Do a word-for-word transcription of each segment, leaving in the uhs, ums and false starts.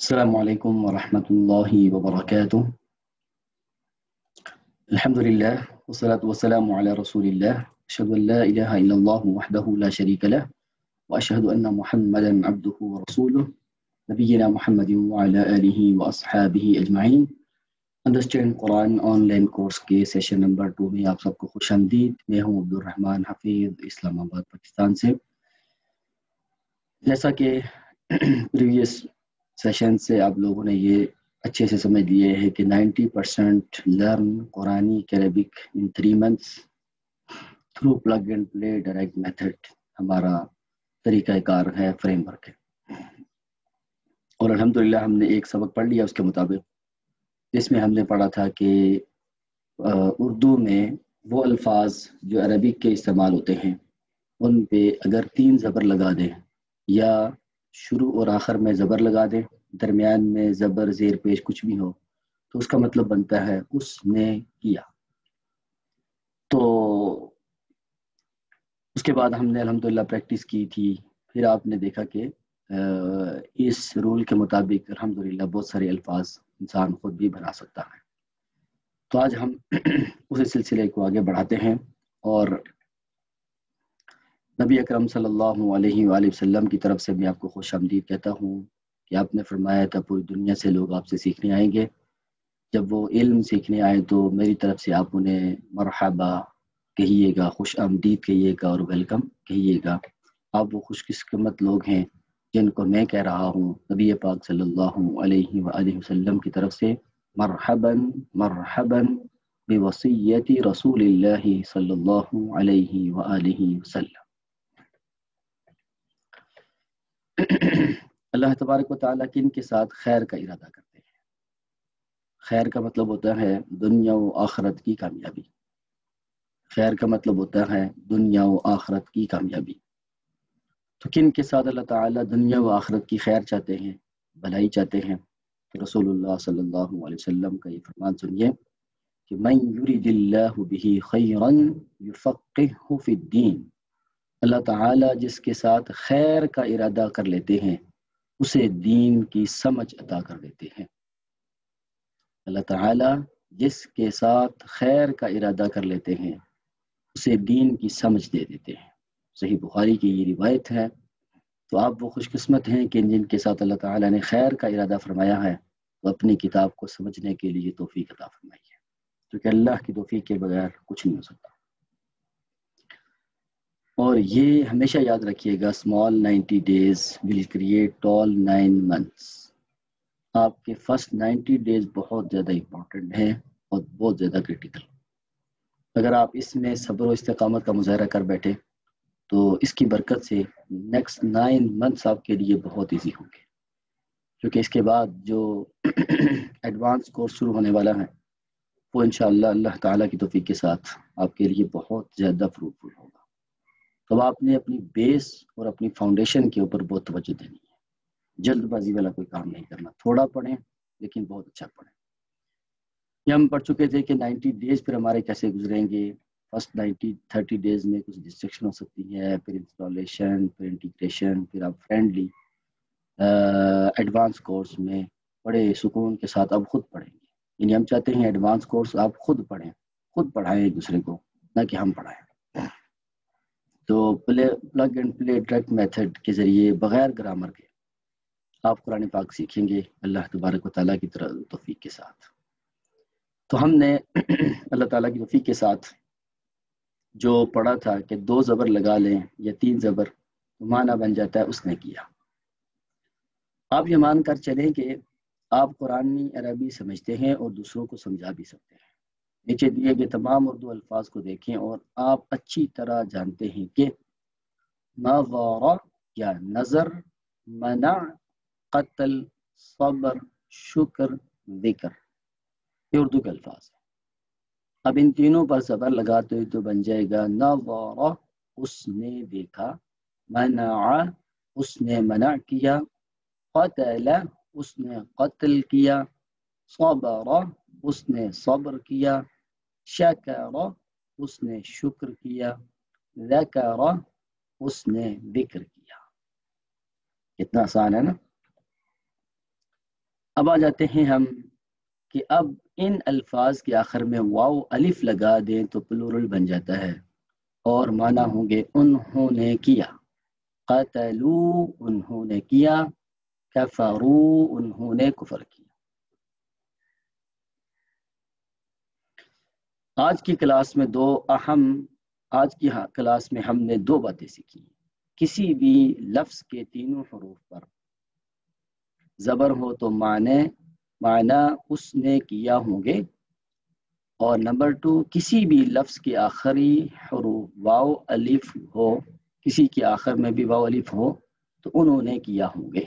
السلام عليكم ورحمة الله وبركاته. الحمد لله والصلاة والسلام على رسول الله. أشهد أن لا إله إلا الله وحده لا شريك له وأشهد أن محمدا عبده ورسوله نبينا محمد وعلى آله وأصحابه أجمعين. Understand Quran online course کے سیشن نمبر ٹو میں آپ سب کو خوش آمدید. میں ہوں عبدالرحمن حفیظ، اسلام آباد، پاکستان سے. جیسا کہ پریویس سیشن سے آپ لوگوں نے یہ اچھے سے سمجھ لیے ہے کہ ninety percent learn Quranic Arabic in three months through plug and play direct method ہمارا طریقہ کار ہے، فریم ورک ہے. اور الحمدللہ ہم نے ایک سبق پڑھ لیا اس کے مطابق، جس میں ہم نے پڑھا تھا کہ اردو میں وہ الفاظ جو عربک کے استعمال ہوتے ہیں ان پہ اگر تین زبر لگا دیں یا شروع اور آخر میں زبر لگا دیں، درمیان میں زبر زیر پیش کچھ بھی ہو، تو اس کا مطلب بنتا ہے اس نے کیا. تو اس کے بعد ہم نے الحمدللہ پریکٹس کی تھی. پھر آپ نے دیکھا کہ اس رول کے مطابق الحمدللہ بہت سارے الفاظ انسان خود بھی بنا سکتا ہے. تو آج ہم اسی سلسلے کو آگے بڑھاتے ہیں، اور نبی اکرم صلی اللہ علیہ وآلہ وسلم کی طرف سے میں آپ کو خوش آمدید کہتا ہوں کہ آپ نے فرمایا تھا پوری دنیا سے لوگ آپ سے سیکھنے آئیں گے. جب وہ علم سیکھنے آئے تو میری طرف سے آپ انہیں مرحبا کہیے گا، خوش آمدید کہیے گا اور ویلکم کہیے گا. آپ وہ خوش قسمت لوگ ہیں جن کو میں کہہ رہا ہوں نبی پاک صلی اللہ علیہ وآلہ وسلم کی طرف سے مرحبا مرحبا بوصیت رسول اللہ صلی اللہ علیہ وآلہ وسلم. اللہ تبارک و تعالیٰ کن کے ساتھ خیر کا ارادہ کرتے ہیں. خیر کا مطلب ہوتا ہے دنیا و آخرت کی کامیابی. خیر کا مطلب ہوتا ہے دنیا و آخرت کی کامیابی. تو کن کے ساتھ اللہ تعالیٰ دنیا و آخرت کی خیر چاہتے ہیں، بھلائی چاہتے ہیں؟ تو رسول اللہ صلی اللہ علیہ وسلم کا یہ فرمان سنیے کہ من یرید اللہ بہ خیرا یفقہہ فی الدین. اللہ تعالیٰ جس کے ساتھ خیر کا ارادہ کر لیتے ہیں اسے دین کی سمجھ عطا کر دیتے ہیں. اللہ تعالیٰ جس کے ساتھ خیر کا ارادہ کر لیتے ہیں اسے دین کی سمجھ دے دیتے ہیں. صحیح بخاری کی یہ روایت ہے. تو آپ وہ خوش قسمت ہیں کہ جن کے ساتھ اللہ تعالیٰ نے خیر کا ارادہ فرمایا ہے وہ اپنی کتاب کو سمجھنے کے لیے توفیق عطا فرمائی ہے، کیونکہ اللہ کی توفیق کے بغیر کچھ نہیں ہو سکتا. اور یہ ہمیشہ یاد رکھیے گا، small ninety days will create tall nine months. آپ کے فرسٹ نائنٹی ڈیز بہت زیادہ امپورٹنٹ ہیں اور بہت زیادہ کریٹیکل. اگر آپ اس میں صبر و استقامت کا مظاہرہ کر بیٹھے تو اس کی برکت سے نیکسٹ نائن منتھس آپ کے لیے بہت ایزی ہوں گے، کیونکہ اس کے بعد جو ایڈوانس کورس شروع ہونے والا ہے وہ انشاءاللہ اللہ تعالیٰ کی توفیق کے ساتھ آپ کے لیے بہت زیادہ فروٹفل ہوگا. تو آپ نے اپنی بیس اور اپنی فاؤنڈیشن کے اوپر بہت توجہ دینی ہے. جلد بازی والا کوئی کام نہیں کرنا. تھوڑا پڑھیں لیکن بہت اچھا پڑھیں. یہ ہم پڑھ چکے تھے کہ نائنٹی ڈیز پھر ہمارے کیسے گزریں گے. فرسٹ نائنٹی تھرٹی ڈیز میں کچھ ڈسٹرکشن ہو سکتی ہے، پھر انسٹالیشن، پھر انٹیگریشن، پھر آپ فرینڈلی ایڈوانس کورس میں بڑے سکون کے ساتھ آپ خود پڑھیں گے. یعنی ہم چاہتے ہیں ایڈوانس کورس آپ خود پڑھیں، خود پڑھائیں ایک دوسرے کو، نہ کہ ہم پڑھائیں. تو play plug and play direct method کے ذریعے بغیر گرامر کے آپ قرآن پاک سیکھیں گے اللہ تبارک و تعالیٰ کی طرف توفیق کے ساتھ. تو ہم نے اللہ تعالیٰ کی توفیق کے ساتھ جو پڑھا تھا کہ دو زبر لگا لیں یا تین زبر تو معنی بن جاتا ہے اس نے کیا. آپ یہ مان کر چلیں کہ آپ قرآنی عربی سمجھتے ہیں اور دوسروں کو سمجھا بھی سکتے ہیں. نیچے دیے گئے تمام اردو الفاظ کو دیکھیں اور آپ اچھی طرح جانتے ہیں کہ نظر یا نظر، منع، قتل، صبر، شکر، ذکر، یہ اردو کے الفاظ ہیں. اب ان تینوں پر زبر لگاتے ہوئے تو بن جائے گا نظر اس نے دیکھا، منع اس نے منع کیا، قتل اس نے قتل کیا، صبر اس نے صبر کیا، شکر اس نے شکر کیا، ذکر اس نے ذکر کیا. کتنا آسان ہے نا. اب آ جاتے ہیں ہم کہ اب ان الفاظ کے آخر میں واو الف لگا دیں تو پلورل بن جاتا ہے اور معنی ہوں گے انہوں نے کیا، قتلو انہوں نے کیا، کفرو انہوں نے کفر کیا۔ آج کی کلاس میں دو اہم آج کی کلاس میں ہم نے دو باتیں سیکھی۔ کسی بھی لفظ کے تینوں حروف پر زبر ہو تو معنی معنی اس نے کیا ہوں گے، اور نمبر ٹو کسی بھی لفظ کے آخری حروف واو الف ہو، کسی کے آخر میں بھی واو الف ہو تو انہوں نے کیا ہوں گے۔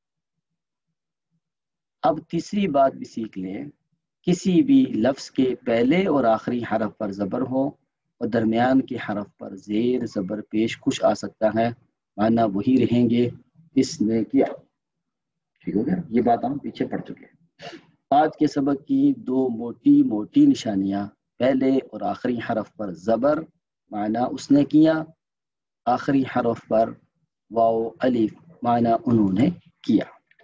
اب تیسری بات بھی سیکھ لیں، کسی بھی لفظ کے پہلے اور آخری حرف پر زبر ہو اور درمیان کے حرف پر زیر زبر پیش کچھ آ سکتا ہے، معنی وہی رہیں گے اس نے کیا۔ ٹھیک ہو گیا، یہ بات ہم پیچھے پڑھ چکے ہیں۔ آج کے سبق کی دو موٹی موٹی نشانیاں، پہلے اور آخری حرف پر زبر معنی اس نے کیا، آخری حرف پر واو الف معنی انہوں نے کیا۔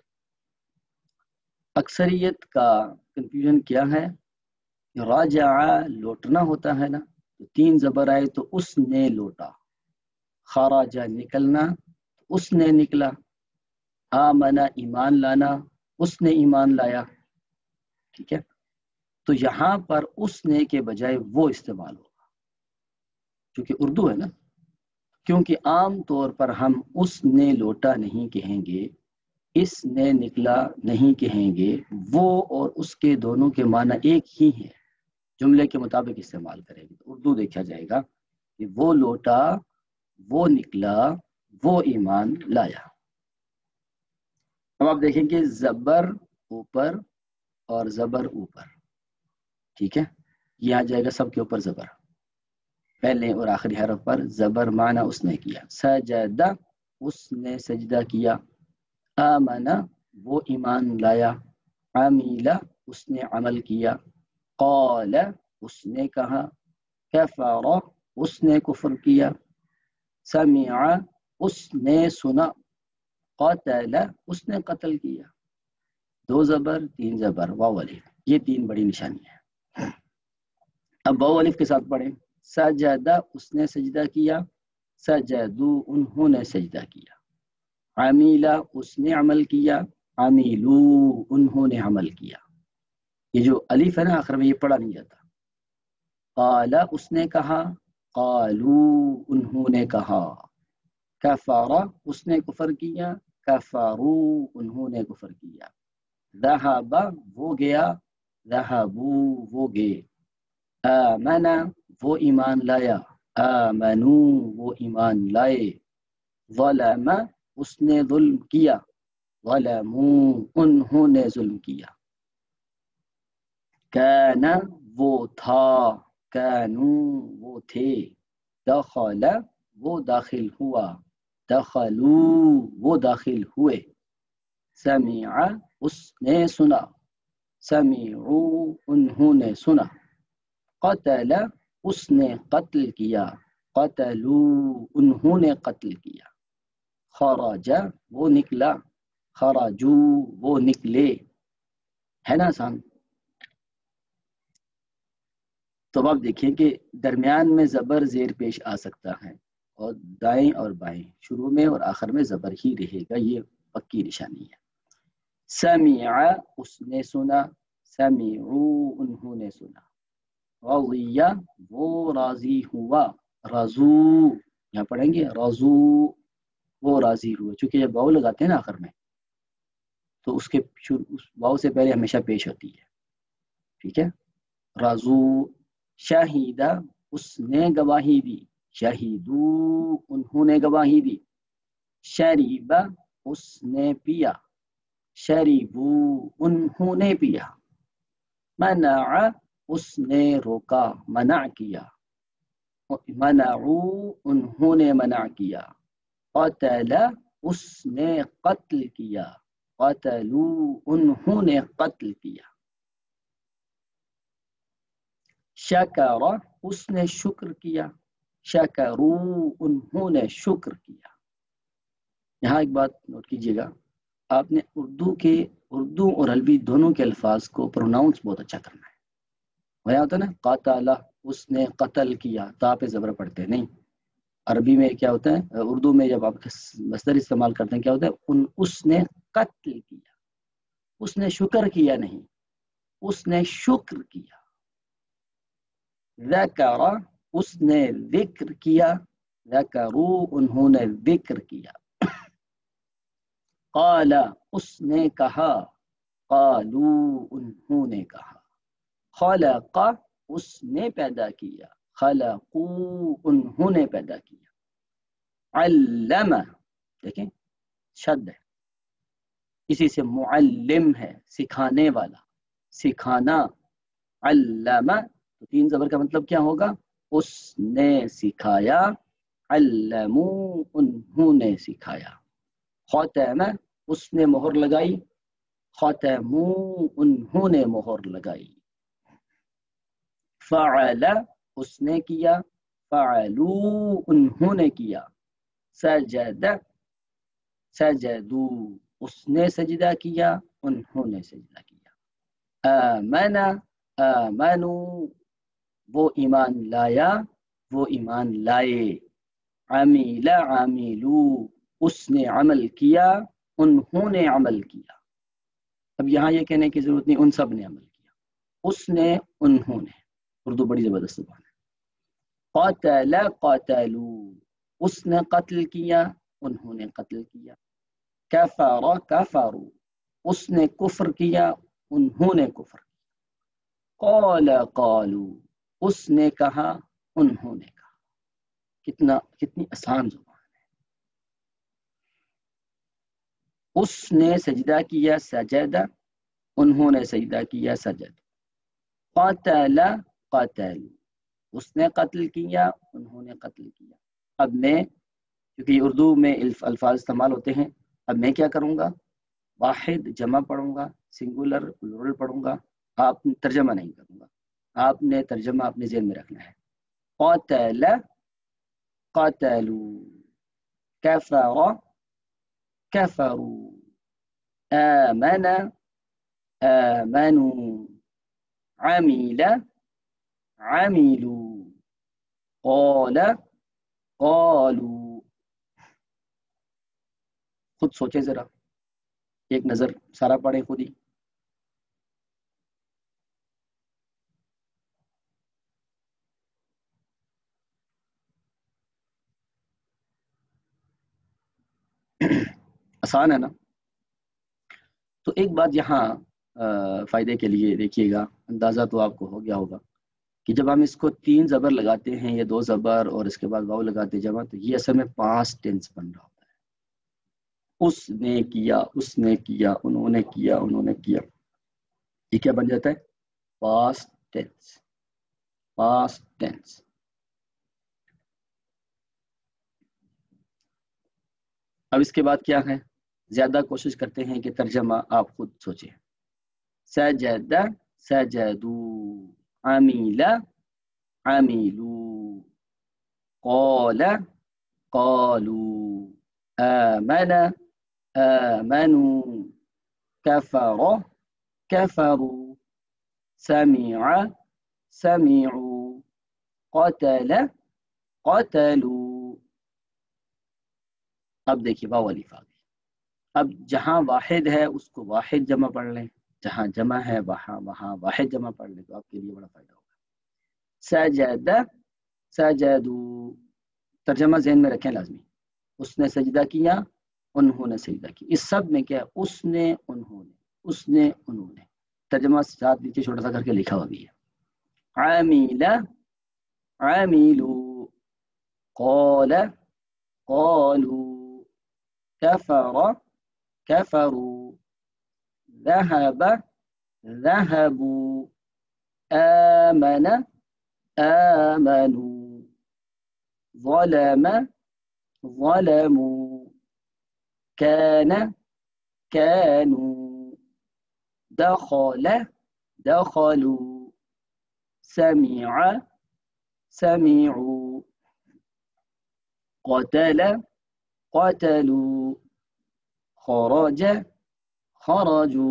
اکثریت کا کنفیوژن کیا ہے، راجع لوٹنا ہوتا ہے نا، تو تین زبر آئے تو اس نے لوٹا، خراجہ نکلنا تو اس نے نکلا، آمنا ایمان لانا اس نے ایمان لایا۔ ٹھیک ہے، تو یہاں پر اس نے کے بجائے وہ استعمال ہوگا کیونکہ اردو ہے نا، کیونکہ عام طور پر ہم اس نے لوٹا نہیں کہیں گے، اس نے نکلا نہیں کہیں گے، وہ اور اس کے دونوں کے معنی ایک ہی ہیں، جملے کے مطابق استعمال کریں گے تو اردو دیکھا جائے گا کہ وہ لوٹا، وہ نکلا، وہ ایمان لایا۔ اب آپ دیکھیں کہ زبر اوپر اور زبر اوپر، ٹھیک ہے، یہ آ جائے گا سب کے اوپر زبر، پہلے اور آخری حرف پر زبر معنی اس نے کیا، سجدہ اس نے سجدہ کیا، آمنا وہ ایمان لایا، عمیلا اس نے عمل کیا، قال اس نے کہا، کفر اس نے کفر کیا، سمع اس نے سنا، قتل اس نے قتل کیا۔ دو زبر تین زبر واو الف، یہ تین بڑی نشانی ہے۔ اب واو الف کے ساتھ پڑھیں، سجدہ اس نے سجدہ کیا، سجدو انہوں نے سجدہ کیا، عمیلا اس نے عمل کیا، عمیلو انہوں نے عمل کیا۔ یہ جو الف ہے نا آخر میں، یہ پڑھا نہیں جاتا۔ قال اس نے کہا، قالو انہوں نے کہا، کفر اس نے کفر کیا، کفرو انہوں نے کفر کیا، ذہب وہ گیا، ذہبو وہ گئے، آمن وہ ایمان لایا، آمنو وہ ایمان لائے، ظلم اس نے ظلم کیا، ظلموا انہوں نے ظلم کیا، کان وہ تھا، کانوا وہ تھے، دخل وہ داخل ہوا، دخلوا وہ داخل ہوئے، سمع اس نے سنا، سمعوا انہوں نے سنا، قتل اس نے قتل کیا، قتلوا انہوں نے قتل کیا، خرج وہ نکلا، خرجو وہ نکلے، ہے نا آسان؟ تو آپ دیکھیں کہ درمیان میں زبر زیر پیش آ سکتا ہے، اور دائیں اور بائیں، شروع میں اور آخر میں زبر ہی رہے گا، یہ پکی نشانی ہے۔ سمع اس نے سنا، سمعوا انہوں نے سنا، رضی وہ راضی ہوا، رضو یہاں پڑھیں گے رضو وہ راضی ہوئے، چونکہ جب واو لگاتے ہیں نا آخر میں تو اس کے واو سے پہلے ہمیشہ پیش ہوتی ہے، ٹھیک ہے۔ رضو، شاہدہ اس نے گواہی دی، شہیدو انہوں نے گواہی دی، شریبہ اس نے پیا، شریبو انہوں نے پیا، منع اس نے روکا، منع کیا، منعو انہوں نے منع کیا، قتل اس نے قتل کیا، قتلو انہوں نے قتل کیا، شکر اس نے شکر کیا، شکرو انہوں نے شکر کیا۔ یہاں ایک بات نوٹ کیجیے گا، آپ نے اردو کے اردو اور عربی دونوں کے الفاظ کو پروناؤنس بہت اچھا کرنا ہے. وہاں ہوتا ہے نا قاتل، اس نے قتل کیا، تا پہ زبر پڑتے نہیں. عربی میں کیا ہوتا ہے، اردو میں جب آپ مصدر استعمال کرتے ہیں کیا ہوتا ہے، ان اس نے قتل کیا، اس نے شکر کیا نہیں، اس نے شکر کیا. ذکر، اس نے ذکر کیا، ذکرو، انہوں نے ذکر کیا. قال، اس نے کہا، قالو، انہوں نے کہا. خلق، اس نے پیدا کیا، خلقو، انہوں نے پیدا کیا. علم، دیکھیں شد ہے، اسی سے معلم ہے، سکھانے والا، سکھانا. علم، تو تین زبر کا مطلب کیا ہوگا، اس نے سکھایا، علمو، انہوں نے سکھایا. ختم، اس نے مہر لگائی، ختمو، انہوں نے مہر لگائی. فعل، اس نے کیا، فعلو، انہوں نے کیا. سجد، سجدو، اس نے سجدہ کیا، انہوں نے سجدہ کیا. آمن، آمنو، وہ ایمان لایا، وہ ایمان لائے. عمیل، عاملو، اس نے عمل کیا، انہوں نے عمل کیا. اب یہاں یہ کہنے کی ضرورت نہیں ان سب نے عمل کیا، اس نے، انہوں نے. اردو بڑی زبردست زبان ہے. قاتل، قاتلو، اس نے قتل کیا، انہوں نے قتل کیا. کفر، کفرو، اس نے کفر کیا، انہوں نے کفر کیا. قال، قالو، اس نے کہا، انہوں نے کہا. کتنا کتنی آسان زبان ہے. اس نے سجدہ کیا، سجدہ، انہوں نے سجدہ کیا، سجد. قاتل، قاتل، اس نے قتل کیا، انہوں نے قتل کیا. اب میں، کیونکہ اردو میں الفاظ استعمال ہوتے ہیں، اب میں کیا کروں گا، واحد جمع پڑھوں گا، سنگولر پلورل پڑھوں گا. آپ ترجمہ نہیں کروں گا، آپ نے ترجمہ اپنے ذہن میں رکھنا ہے. قاتل، قاتلو، کفر، کفروا، آمن، آمنوا، عمل، عملوا، قال، قالوا. خود سوچیں ذرا، ایک نظر سارا پڑھیں خود ہی. آسان ہے نا. تو ایک بات یہاں فائدے کے لیے دیکھیے گا، اندازہ تو آپ کو ہو گیا ہوگا کہ جب ہم اس کو تین زبر لگاتے ہیں، یہ دو زبر اور اس کے بعد واو لگاتے جمع، تو یہ اصل میں پاسٹ ٹینس بن رہا ہوتا ہے. اس نے کیا، اس نے کیا، انہوں نے کیا، انہوں نے کیا. یہ کیا بن جاتا ہے، پاسٹ ٹینس، پاسٹ ٹینس. اب اس کے بعد کیا ہے، زیادہ کوشش کرتے ہیں کہ ترجمہ آپ خود سوچیں. سجد، سجدو، عمیل، عملوا، قال، قالوا، آمن، آمنوا، كفر، كفروا، سمع، سمعوا، قتل، قتلوا. اب دیکھیے واو الف آ گئی. اب جہاں واحد ہے اس کو واحد جمع پڑھ لیں، جہاں جمع ہے وہاں وہاں واحد جمع پڑھ لیں، تو آپ کے لیے بڑا فائدہ ہوگا. سجد، سجدوا، ترجمہ ذہن میں رکھیں لازمی. اس نے سجدہ کیا، انہوں نے سجدہ کیا. اس سب میں کیا، اس نے، انہوں نے، اس نے، انہوں نے. ترجمہ ساتھ نیچے چھوٹا سا کر کے لکھا ہوا بھی ہے. عامل، عاملوا، قال، قالوا، كفر، كفروا، ذهب، ذهبوا، آمن، آمنوا، ظلم، ظلموا، كان، كانوا، دخل، دخلوا، سمع، سمعوا، قتل، قتلوا، خرج، खरजू।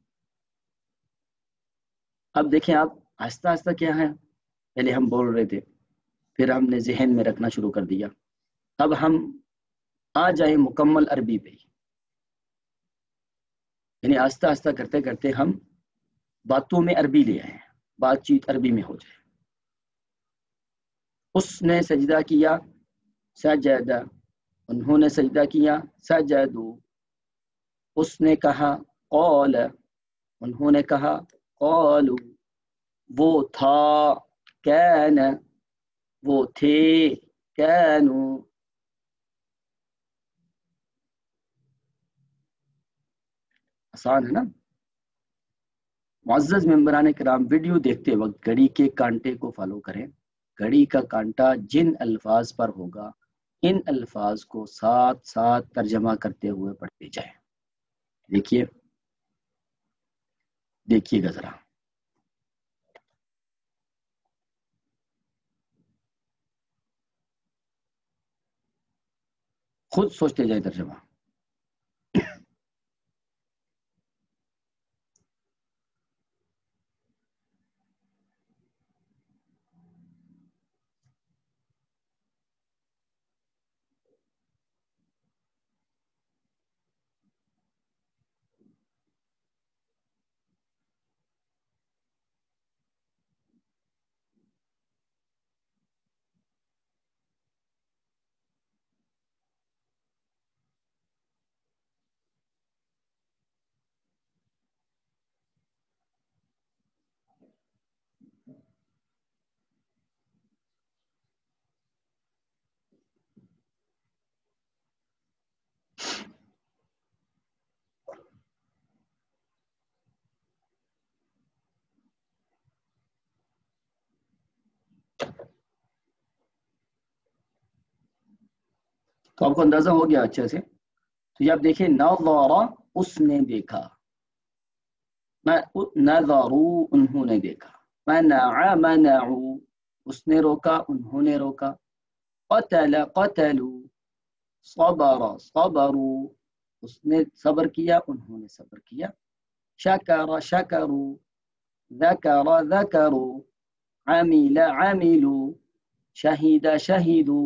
अब देखें आप, आहिस्ता आहिस्ता क्या है, पहले हम बोल रहे थे, फिर हमने जहन में रखना शुरू कर दिया। अब हम आ जाए मुकम्मल अरबी पे, यानी आहिस्ता आहिस्ता करते करते हम बातों में अरबी ले आए, बातचीत अरबी में हो जाए। उसने सजदा किया, सजदा। उन्होंने सजदा किया, सजदू। उसने कहा, कौल। उन्होंने कहा, कौलू। वो था, कैन। वो थे, कैनू। आसान है ना। मुअज़्ज़ज़ मेंबरान किराम, वीडियो देखते वक्त घड़ी के कांटे को फॉलो करें। घड़ी का कांटा जिन अल्फाज पर होगा, इन अल्फाज को साथ साथ तर्जमा करते हुए पढ़ते जाएं। देखिए देखिएगा जरा, खुद सोचते जाए तर्जमा। तो आपको अंदाजा हो गया अच्छे से। तो ये आप देखिए, नज़रा, उसने देखा। नज़रू, उन्होंने देखा। मनाअ, मनाऊ, उसने रोका, उन्होंने रोका। क़तल, क़तलू। सबर, सबरू, उसने सब्र किया, उन्होंने सब्र किया। शकर, शकरू। ذكر, ذكروا। عمل, عملوا। शहीद, शहीदू।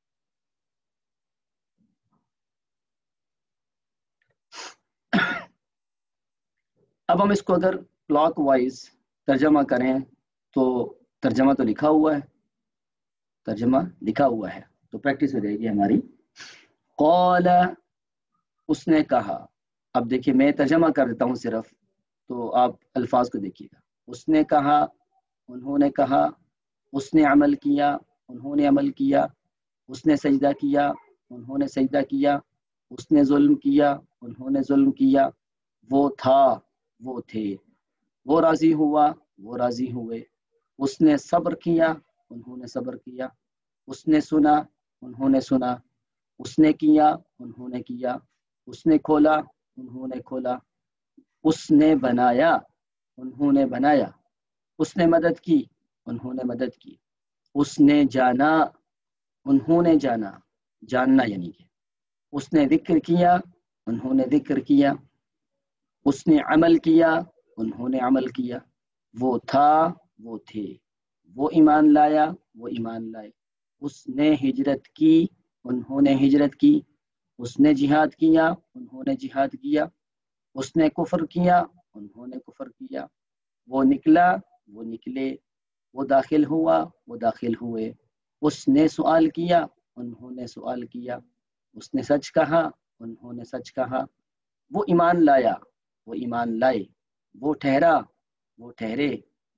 अब हम इसको अगर क्लॉक वाइज तर्जमा करें तो तर्जमा तो लिखा हुआ है, तर्जमा लिखा हुआ है, तो प्रैक्टिस हो जाएगी हमारी। कौल, उसने कहा। अब देखिए मैं तर्जमा कर देता हूँ सिर्फ, तो आप अल्फाज को देखिएगा। उसने कहा, उन्होंने कहा। उसने अमल किया, उन्होंने अमल किया। उसने सजदा किया, उन्होंने सजदा किया। उसने जुल्म किया, उन्होंने जुल्म किया। वो था, वो थे। वो राजी हुआ, वो राजी हुए। उसने सब्र किया, उन्होंने सब्र किया। उसने सुना, उन्होंने सुना। उसने किया, उन्होंने किया। उसने खोला, उन्होंने खोला। उसने बनाया, उन्होंने बनाया। उसने मदद की, उन्होंने मदद की। उसने जाना, उन्होंने जाना। जानना यानी कि उसने जिक्र किया, उन्होंने जिक्र किया। उसने अमल किया, उन्होंने अमल किया। वो था, वो थे। वो ईमान लाया, वो ईमान लाए। उसने हिजरत की, उन्होंने हिजरत की। उसने जिहाद किया, उन्होंने जिहाद किया। उसने कुफ्र किया, उन्होंने कुफ्र किया। वो निकला, वो निकले। वो दाखिल हुआ, वो दाखिल हुए। उसने सवाल किया, उन्होंने सवाल किया। उसने सच कहा, उन्होंने सच कहा। वो ईमान लाया, वो ईमान लाए। वो ठहरा, वो ठहरे।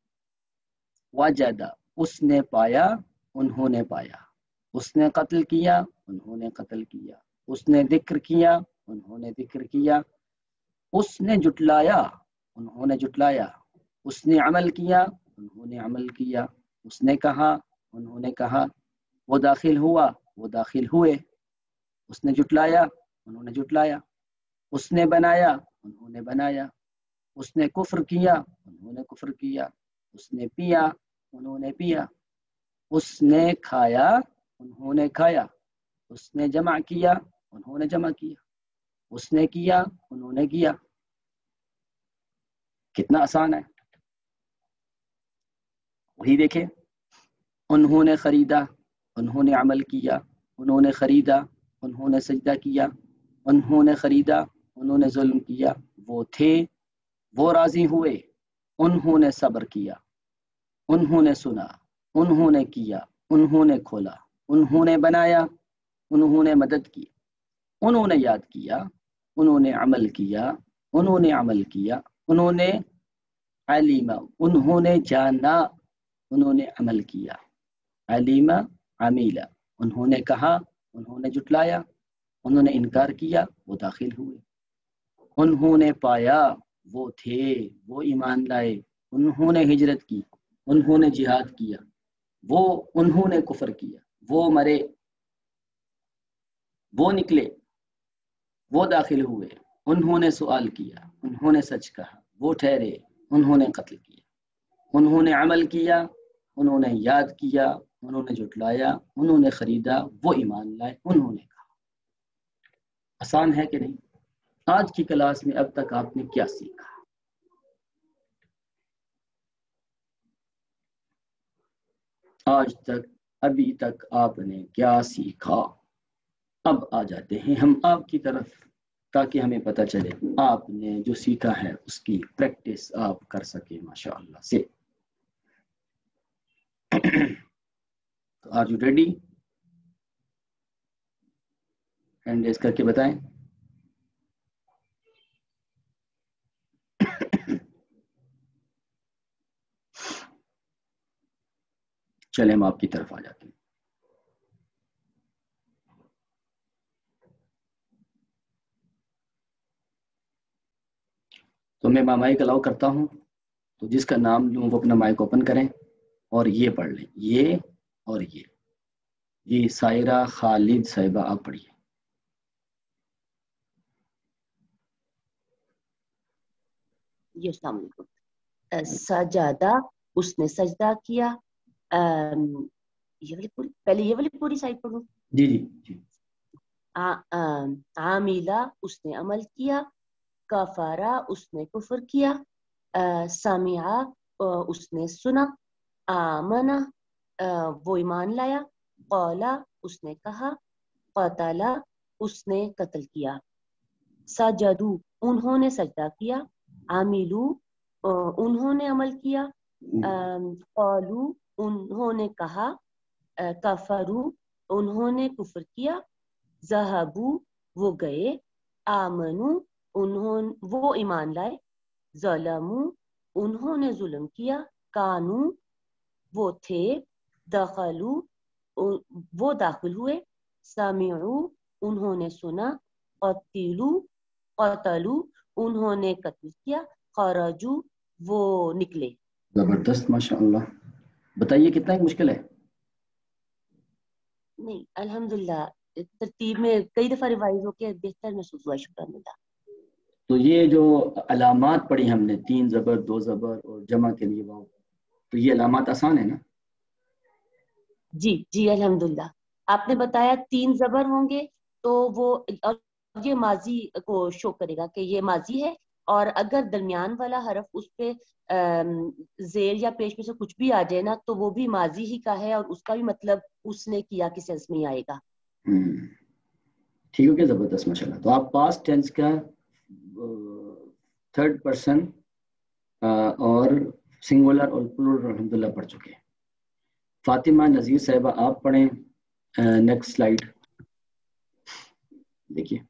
वजदा, उसने पाया, उन्होंने पाया। उसने कत्ल किया, उन्होंने कत्ल किया। उसने जिक्र किया, उन्होंने जिक्र किया। उसने जुटलाया, उन्होंने जुटलाया। उसने अमल किया, उन्होंने अमल किया। उसने कहा, उन्होंने कहा। वो दाखिल हुआ, वो दाखिल हुए। उसने जुटलाया, उन्होंने जुटलाया। उसने बनाया, उन्होंने बनाया। उसने कुफ्र किया, उन्होंने कुफ्र किया। उसने पिया, उन्होंने पिया। उसने खाया, उन्होंने खाया। उसने जमा किया, उन्होंने जमा किया। उसने किया, उन्होंने किया। کتنا آسان ہے. وہی دیکھیں، انہوں نے خریدا، انہوں نے عمل کیا، انہوں نے خریدا، انہوں نے سجدہ کیا، انہوں نے خریدا، انہوں نے ظلم کیا، وہ تھے، وہ راضی ہوئے، انہوں نے صبر کیا، انہوں نے سنا، انہوں نے کیا، انہوں نے کھولا، انہوں نے بنایا، انہوں نے مدد کی، انہوں نے یاد کیا، انہوں نے عمل کیا، انہوں نے عمل کیا، انہوں نے علم، انہوں نے جانا، انہوں نے عمل کیا، علم عمیل، انہوں نے کہا، انہوں نے جٹلایا، انہوں نے انکار کیا، وہ داخل ہوئے، انہوں نے پایا، وہ تھے، وہ ایمان لائے، انہوں نے ہجرت کی، انہوں نے جہاد کیا، وہ انہوں نے کفر کیا، وہ مرے، وہ نکلے، وہ داخل ہوئے، انہوں نے سوال کیا، انہوں نے سچ کہا، وہ ٹھہرے، انہوں نے قتل کیا، انہوں نے عمل کیا، انہوں نے یاد کیا، انہوں نے جھٹلایا، انہوں نے خریدا، وہ ایمان لائے، انہوں نے کہا. آسان ہے کہ نہیں؟ آج کی کلاس میں اب تک آپ نے کیا سیکھا؟ آج تک ابھی تک آپ نے کیا سیکھا؟ اب آ جاتے ہیں ہم آپ کی طرف تاکہ ہمیں پتہ چلے آپ نے جو سیکھا ہے اس کی پریکٹس آپ کر سکیں ماشاءاللہ سے. تو are you ready? Hand raise کر کے بتائیں. چلیں ہم آپ کی طرف آ جاتے ہیں. تو میں مائک الاؤ کرتا ہوں، تو جس کا نام لوں وہ اپنا مائک اوپن کریں اور یہ پڑھ لیں، یہ اور یہ یہ سائرہ خالد صاحبہ آپ پڑھیے. جی السلام علیکم. سجادہ، اس نے سجدہ کیا. یہ والی پوری پہلے یہ والی پوری سائڈ پڑھوں. جی جی جی. عاملہ، اس نے عمل کیا. کفارہ، اس نے کفر کیا. سامعہ، اس نے سنا. آمنہ، وہ ایمان لایا. قولا، اس نے کہا. قتلا، اس نے قتل کیا. سجدو، انہوں نے سجدہ کیا. عاملو، انہوں نے عمل کیا. قالو، انہوں نے کہا. کفرو، انہوں نے کفر کیا. ذہبو، وہ گئے. آمنو، انہوں وہ ایمان لائے. ظلمو، انہوں نے ظلم کیا. کانو، وہ تھے. دخلو، وہ داخل ہوئے. سمعو، انہوں نے سنا. قتلو، قتلو، انہوں نے قتل کیا. خرجو، وہ نکلے. زبردست ماشاءاللہ. بتائیے کتنا ہی مشکل ہے؟ نہیں الحمدللہ ترتیب میں کئی دفعہ ریوائز ہو کے بہتر محسوس ہوا. شکر اللہ. تو یہ جو علامات پڑھی ہم نے، تین زبر، دو زبر اور جمع کے لیے واو، تو یہ علامات آسان ہے نا؟ جی جی الحمدللہ. آپ نے بتایا تین زبر ہوں گے تو وہ یہ ماضی کو شو کرے گا کہ یہ ماضی ہے، اور اگر درمیان والا حرف اس پہ زیر یا پیش میں سے کچھ بھی آ جائے نا تو وہ بھی ماضی ہی کا ہے، اور اس کا بھی مطلب اس نے کیا کے سینس میں ہی آئے گا. ٹھیک ہو گیا، زبردست ماشاءاللہ. تو آپ پاسٹ ٹینس کا تھرڈ پرسن اور سنگولر اور پلورل الحمدللہ پڑھ چکے ہیں. فاطمہ نذیر صاحبہ آپ پڑھیں نیکسٹ سلائیڈ دیکھیے.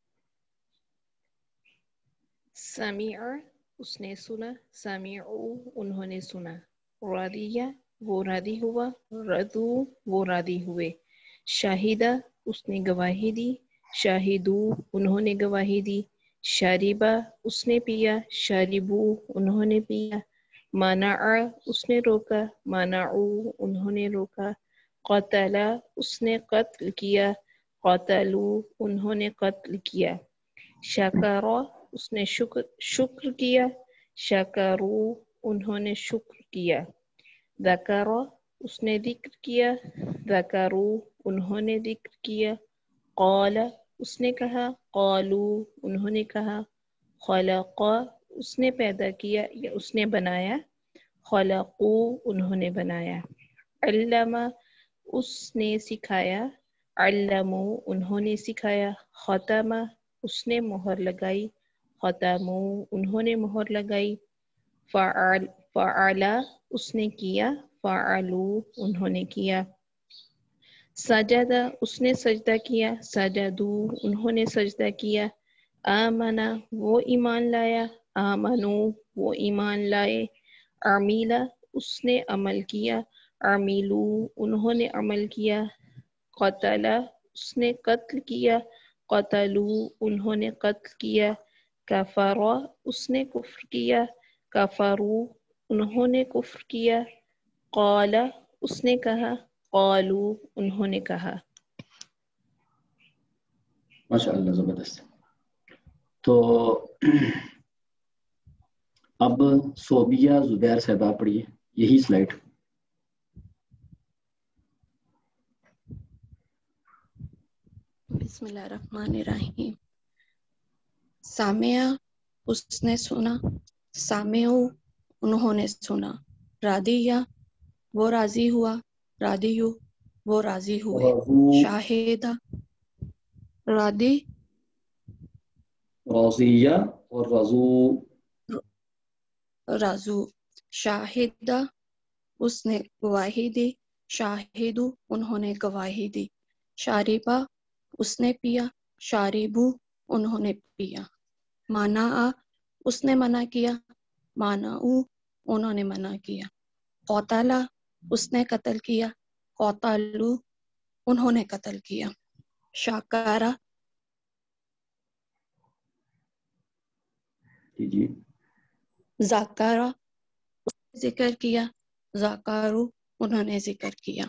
سمیع، اس نے سنا. سمیعو، انہوں نے سنا. راضیہ، وہ راضی ہوا. رضو، وہ راضی ہوئے. شاہدہ، اس نے گواہی دی. شاہدو، انہوں نے گواہی دی. شاربہ، اس نے پیا. شاربو، انہوں نے پیا. مانع، اس نے روکا. مانعو، انہوں نے روکا. قتلا، اس نے قتل کیا. قتلو، انہوں نے قتل کیا. شکرا، اس نے شکر شکر کیا. شکرو، انہوں نے شکر کیا. ذکر، اس نے ذکر کیا. ذکرو، انہوں نے ذکر کیا. قال، اس نے کہا. قالو، انہوں نے کہا. خلق، اس نے پیدا کیا یا اس نے بنایا. خلقو انہوں نے بنایا. علم اس نے سکھایا. علمو انہوں نے سکھایا. ختم اس نے مہر لگائی. ختمو انہوں نے مہر لگائی. فعل فعلا اس نے کیا. فعلو انہوں نے کیا. سجدہ اس نے سجدہ کیا. سجدو انہوں نے سجدہ کیا. آمنا وہ ایمان لایا. آمنو وہ ایمان لائے. عمیلا اس نے عمل کیا. عمیلو انہوں نے عمل کیا. قتلا اس نے قتل کیا. قتلو انہوں نے قتل کیا. کفرا اس نے کفر کیا. کفرو انہوں نے کفر کیا. قال اس نے کہا. قالو انہوں نے کہا. ماشاء اللہ زبردست. تو اب صوبیہ زبیر صاحبہ پڑھیے یہی سلائڈ. بسم اللہ الرحمن الرحیم. سامعہ اس نے سنا. سامعو انہوں نے سنا. رادیہ وہ راضی ہوا. رادیو وہ راضی ہوئے. شاہدہ رادی راضیہ اور رضو رازو. شاہدہ اس نے گواہی دی. شاہدو انہوں نے گواہی دی. شاربہ اس نے پیا. شاربو انہوں نے پیا. مانا اس نے منع کیا. مانعو انہوں نے منع کیا. قتلا اس نے قتل کیا. قتلو انہوں نے قتل کیا. شاکارا جی ذاکارا ذکر کیا. ذاکارو انہوں نے ذکر کیا.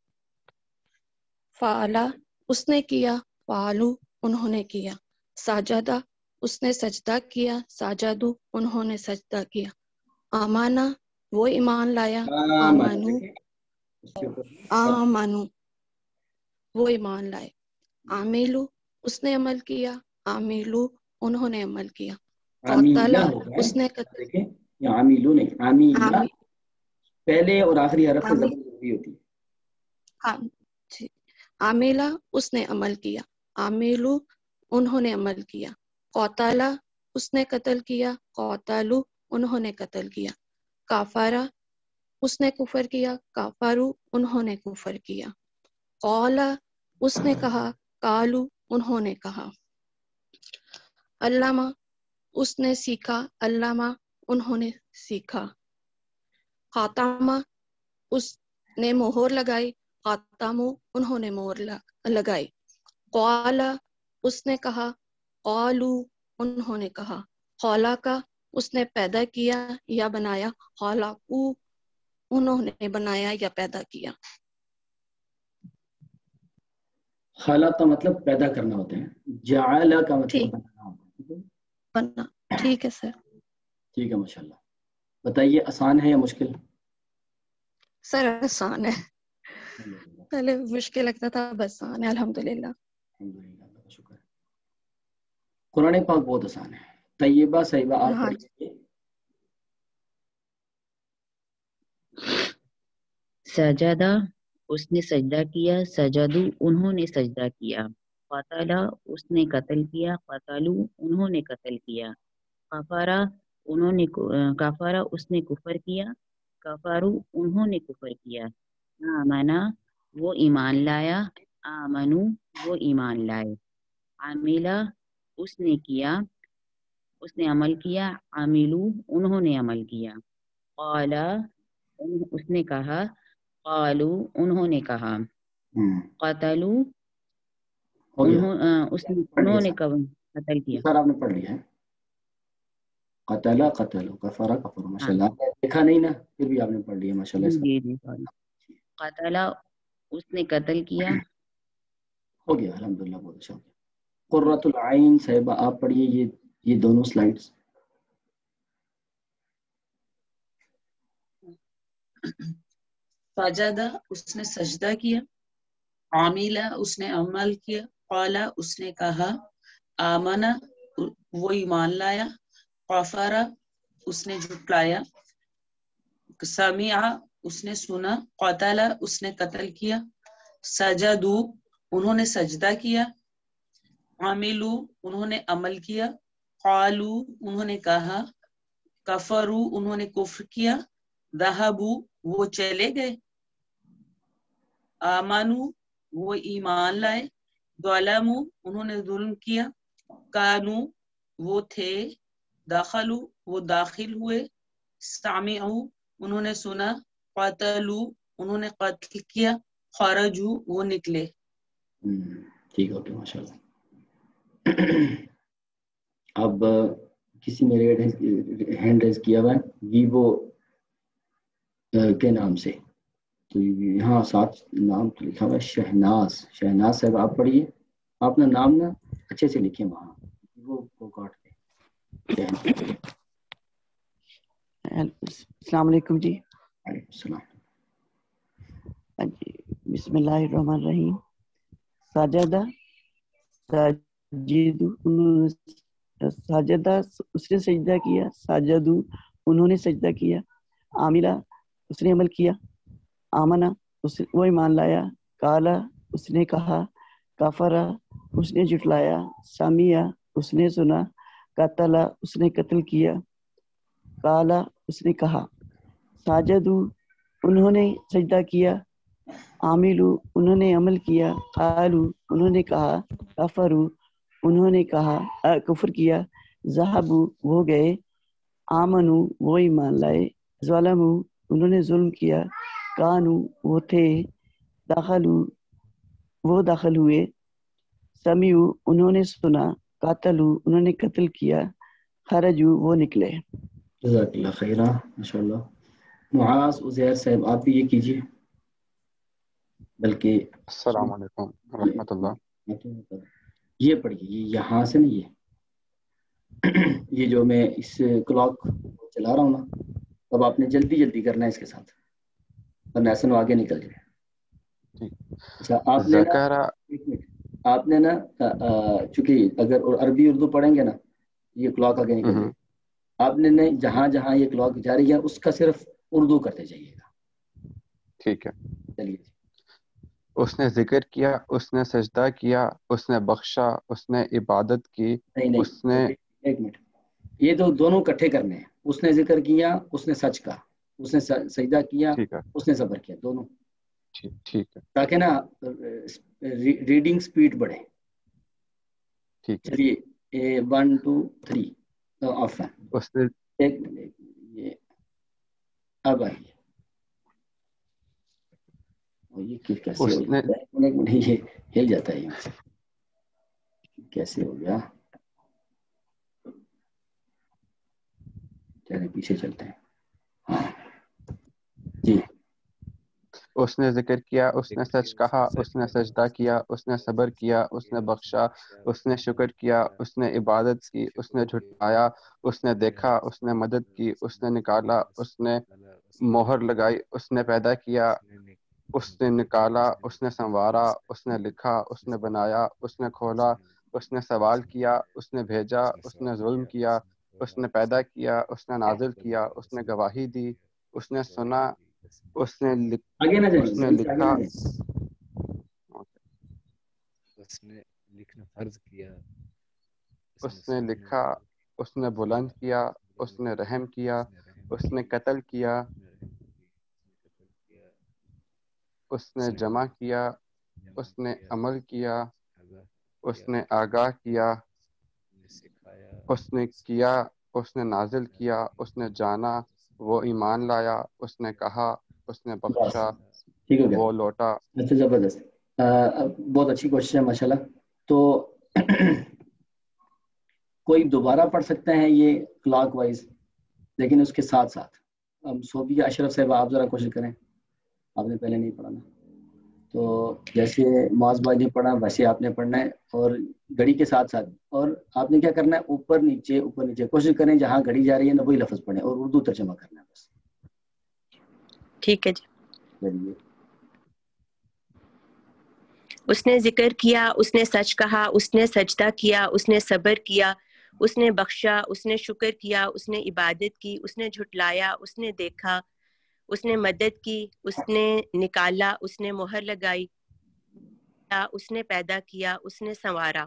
فعلا اس نے کیا. فعلو انہوں نے کیا. ساجدہ اس نے سجدہ کیا. ساجدو انہوں نے سجدہ کیا. آمانا وہ ایمان لایا. آمانو آمانو وہ ایمان لائے. عاملو اس نے عمل کیا. عاملو انہوں نے عمل کیا. قتلا اس نے قتل. دیکھیں یہ عاملو نہیں عامیلہ پہلے اور آخری حرف پہ زبر ضروری ہوتی ہے. ہاں جی. عاملہ اس نے عمل کیا. عاملو انہوں نے عمل کیا. قتلا اس نے قتل کیا. قتلو انہوں نے قتل کیا. کافارا اس نے کفر کیا. کافارو انہوں نے کفر کیا. قولا اس نے کہا. قالو انہوں نے کہا. علامہ اس نے سیکھا. علامہ انہوں نے سیکھا. خاتمہ اس نے مہر لگائی. خاتمو انہوں نے مہر لگائی. قالا اس نے کہا. قالو انہوں نے کہا. خلقا اس نے پیدا کیا یا بنایا. خلقو انہوں نے بنایا یا پیدا کیا. خلق کا مطلب پیدا کرنا ہوتا ہے. جعل کا مطلب بنانا ہوتا ہے. بننا ٹھیک ہے سر. ٹھیک ہے ماشاءاللہ. بتائیے آسان ہے یا مشکل؟ سر آسان ہے. پہلے مشکل لگتا تھا بس آسان ہے الحمدللہ. الحمدللہ اللہ کا شکر ہے. قرآن پاک بہت آسان ہے. طیبہ صحیبہ آپ پڑھیے. سجدہ اس نے سجدہ کیا. سجدو انہوں نے سجدہ کیا. قتلا اس نے قتل کیا. قتلو انہوں نے قتل کیا. کفارا انہوں نے کفارا اس نے کفر کیا. کفارو انہوں نے کفر کیا. آمنا وہ ایمان لایا. آمنو وہ ایمان لائے. عاملہ اس نے کیا اس نے عمل کیا. عاملو انہوں نے عمل کیا. قالا اس نے کہا. قالو انہوں نے کہا. قتلو انہوں اس نے انہوں نے قتل کیا. سر آپ نے پڑھ لیا ہے. قتلا قتلو کفارا کفرو. ماشاءاللہ آپ نے دیکھا نہیں نا پھر بھی آپ نے پڑھ لیا ماشاءاللہ. جی جی قتلا اس نے قتل کیا. ہو گیا الحمدللہ بہت اچھا. قرۃ العین صاحبہ آپ پڑھیے یہ یہ دونوں سلائیڈز. سجدہ اس نے سجدہ کیا. عاملہ اس نے عمل کیا. قالا اس نے کہا. آمنا وہ ایمان لایا. قفر اس نے جھٹلایا، سمع اس نے سنا، قتل اس نے قتل کیا، سجدوا انہوں نے سجدہ کیا، عملوا انہوں نے عمل کیا، قالوا انہوں نے کہا، کفروا انہوں نے کفر کیا، ذهبوا وہ چلے گئے، آمنوا وہ ایمان لائے، ظلموا انہوں نے ظلم کیا، کانوا وہ تھے، دخلوا وہ داخل ہوئے، سمعوا انہوں نے سنا، قتلوا انہوں نے قتل کیا، خرجوا وہ نکلے۔ ٹھیک ہے، ماشاء اللہ۔ اب کسی نے ہینڈ ریز کیا ہوا ہے ویوو کے نام سے، تو یہاں ساتھ نام تو لکھا ہوا ہے شہناز۔ شہناز صاحب آپ پڑھیے، آپ نے نام نا اچھے سے لکھے وہاں، وہ کو کاٹ کے۔ السلام علیکم جی۔ وعلیکم السلام۔ جی بسم اللہ الرحمن الرحیم۔ ساجدہ ساجد ساجدہ اس نے سجدہ کیا، ساجدو انہوں نے سجدہ کیا، عاملہ اس نے عمل کیا، آمنہ اس وہ ایمان لایا، کالا اس نے کہا، کافرہ اس نے جھٹلایا، سامعہ اس نے سنا، قتل اس نے قتل کیا، کالا اس نے کہا، ساجدو انہوں نے سجدہ کیا، عاملو انہوں نے عمل کیا، قالو انہوں نے کہا، کفرو انہوں نے کہا کفر کیا، ذهبوا وہ گئے، آمنو وہ ایمان لائے، ظلموا انہوں نے ظلم کیا، کانو وہ تھے، دخلوا وہ داخل ہوئے، سمعوا انہوں نے سنا، قاتلوا انہوں نے قتل کیا، خرجوا وہ نکلے۔ جزاک اللہ خیرہ، ماشاء اللہ۔ معاذ عزیر صاحب آپ بھی یہ کیجیے، بلکہ السلام علیکم ورحمۃ اللہ۔ یہ پڑھیے، یہ یہاں سے نہیں ہے، یہ جو میں اس کلاک چلا رہا ہوں نا، اب آپ نے جلدی جلدی کرنا ہے اس کے ساتھ، ورنہ ایسے نو آگے نکل جائے۔ اچھا آپ نے نا ایک منٹ، آپ نے نا چونکہ اگر عربی اردو پڑھیں گے نا یہ کلاک آگے نکل جائے، آپ نے جہاں جہاں یہ کلاک جاری ہے اس کا صرف اردو کرتے جائیے گا۔ ٹھیک ہے، چلیے۔ اس نے ذکر کیا، اس نے سجدہ کیا، اس نے بخشا، اس نے عبادت کی، نہیں نہیں اس نے ایک منٹ، یہ تو دونوں کٹھے کرنے ہیں، اس نے ذکر کیا، اس نے سچ کہا، اس نے سجدہ کیا، ٹھیک ہے اس نے صبر کیا، دونوں، ٹھیک ہے تاکہ نا ریڈنگ سپیڈ بڑھے۔ ٹھیک ہے۔ چلیے ون ٹو تھری آفن، اس نے ایک منٹ، یہ اب آئیے، یہ کیسے ہو اس نے جاتا ہے، ایک منٹ یہ ہل جاتا ہے یہاں سے، کیسے ہو گیا، چلیں پیچھے چلتے ہیں۔ ہاں جی۔ اس نے ذکر کیا، اس نے سچ کہا، اس نے سجدہ کیا، اس نے صبر کیا، اس نے بخشا، اس نے شکر کیا، اس نے عبادت کی، اس نے جھٹلایا، اس نے دیکھا، اس نے مدد کی، اس نے نکالا، اس نے مہر لگائی، اس نے پیدا کیا، اس نے نکالا، اس نے سنوارا، اس نے لکھا، اس نے بنایا، اس نے کھولا، اس نے سوال کیا، اس نے بھیجا، اس نے ظلم کیا، اس نے پیدا کیا، اس نے نازل کیا، اس نے گواہی دی، اس نے سنا، اس نے آگے نہ اس نے لکھا، اس نے لکھنا فرض کیا، اس نے لکھا، اس نے بلند کیا، اس نے رحم کیا، اس نے قتل کیا، اس نے جمع کیا، اس نے عمل کیا، اس نے آگاہ کیا، اس نے کیا، اس نے نازل کیا، اس نے جانا، وہ ایمان لایا، اس نے کہا، اس نے بخشا، ٹھیک ہو گیا، وہ لوٹا۔ اچھا زبردست، بہت اچھی کوشش ہے ماشاءاللہ۔ تو کوئی دوبارہ پڑھ سکتے ہیں یہ کلاک وائز، لیکن اس کے ساتھ ساتھ اب صوبیہ اشرف صاحب آپ ذرا کوشش کریں، آپ نے پہلے نہیں پڑھا نا، تو جیسے معاذ بھائی نے پڑھا ویسے آپ نے پڑھنا ہے، اور گھڑی کے ساتھ ساتھ، اور آپ نے کیا کرنا ہے اوپر نیچے اوپر نیچے کوشش کریں، جہاں گھڑی جا رہی ہے نا وہی لفظ پڑھیں، اور اردو ترجمہ کرنا ہے بس۔ ٹھیک ہے جی۔ چلیے۔ اس نے ذکر کیا، اس نے سچ کہا، اس نے سجدہ کیا، اس نے صبر کیا، اس نے بخشا، اس نے شکر کیا، اس نے عبادت کی، اس نے جھٹلایا، اس نے دیکھا، اس نے مدد کی، اس نے نکالا، اس نے مہر لگائی، اس نے پیدا کیا، اس نے سنوارا۔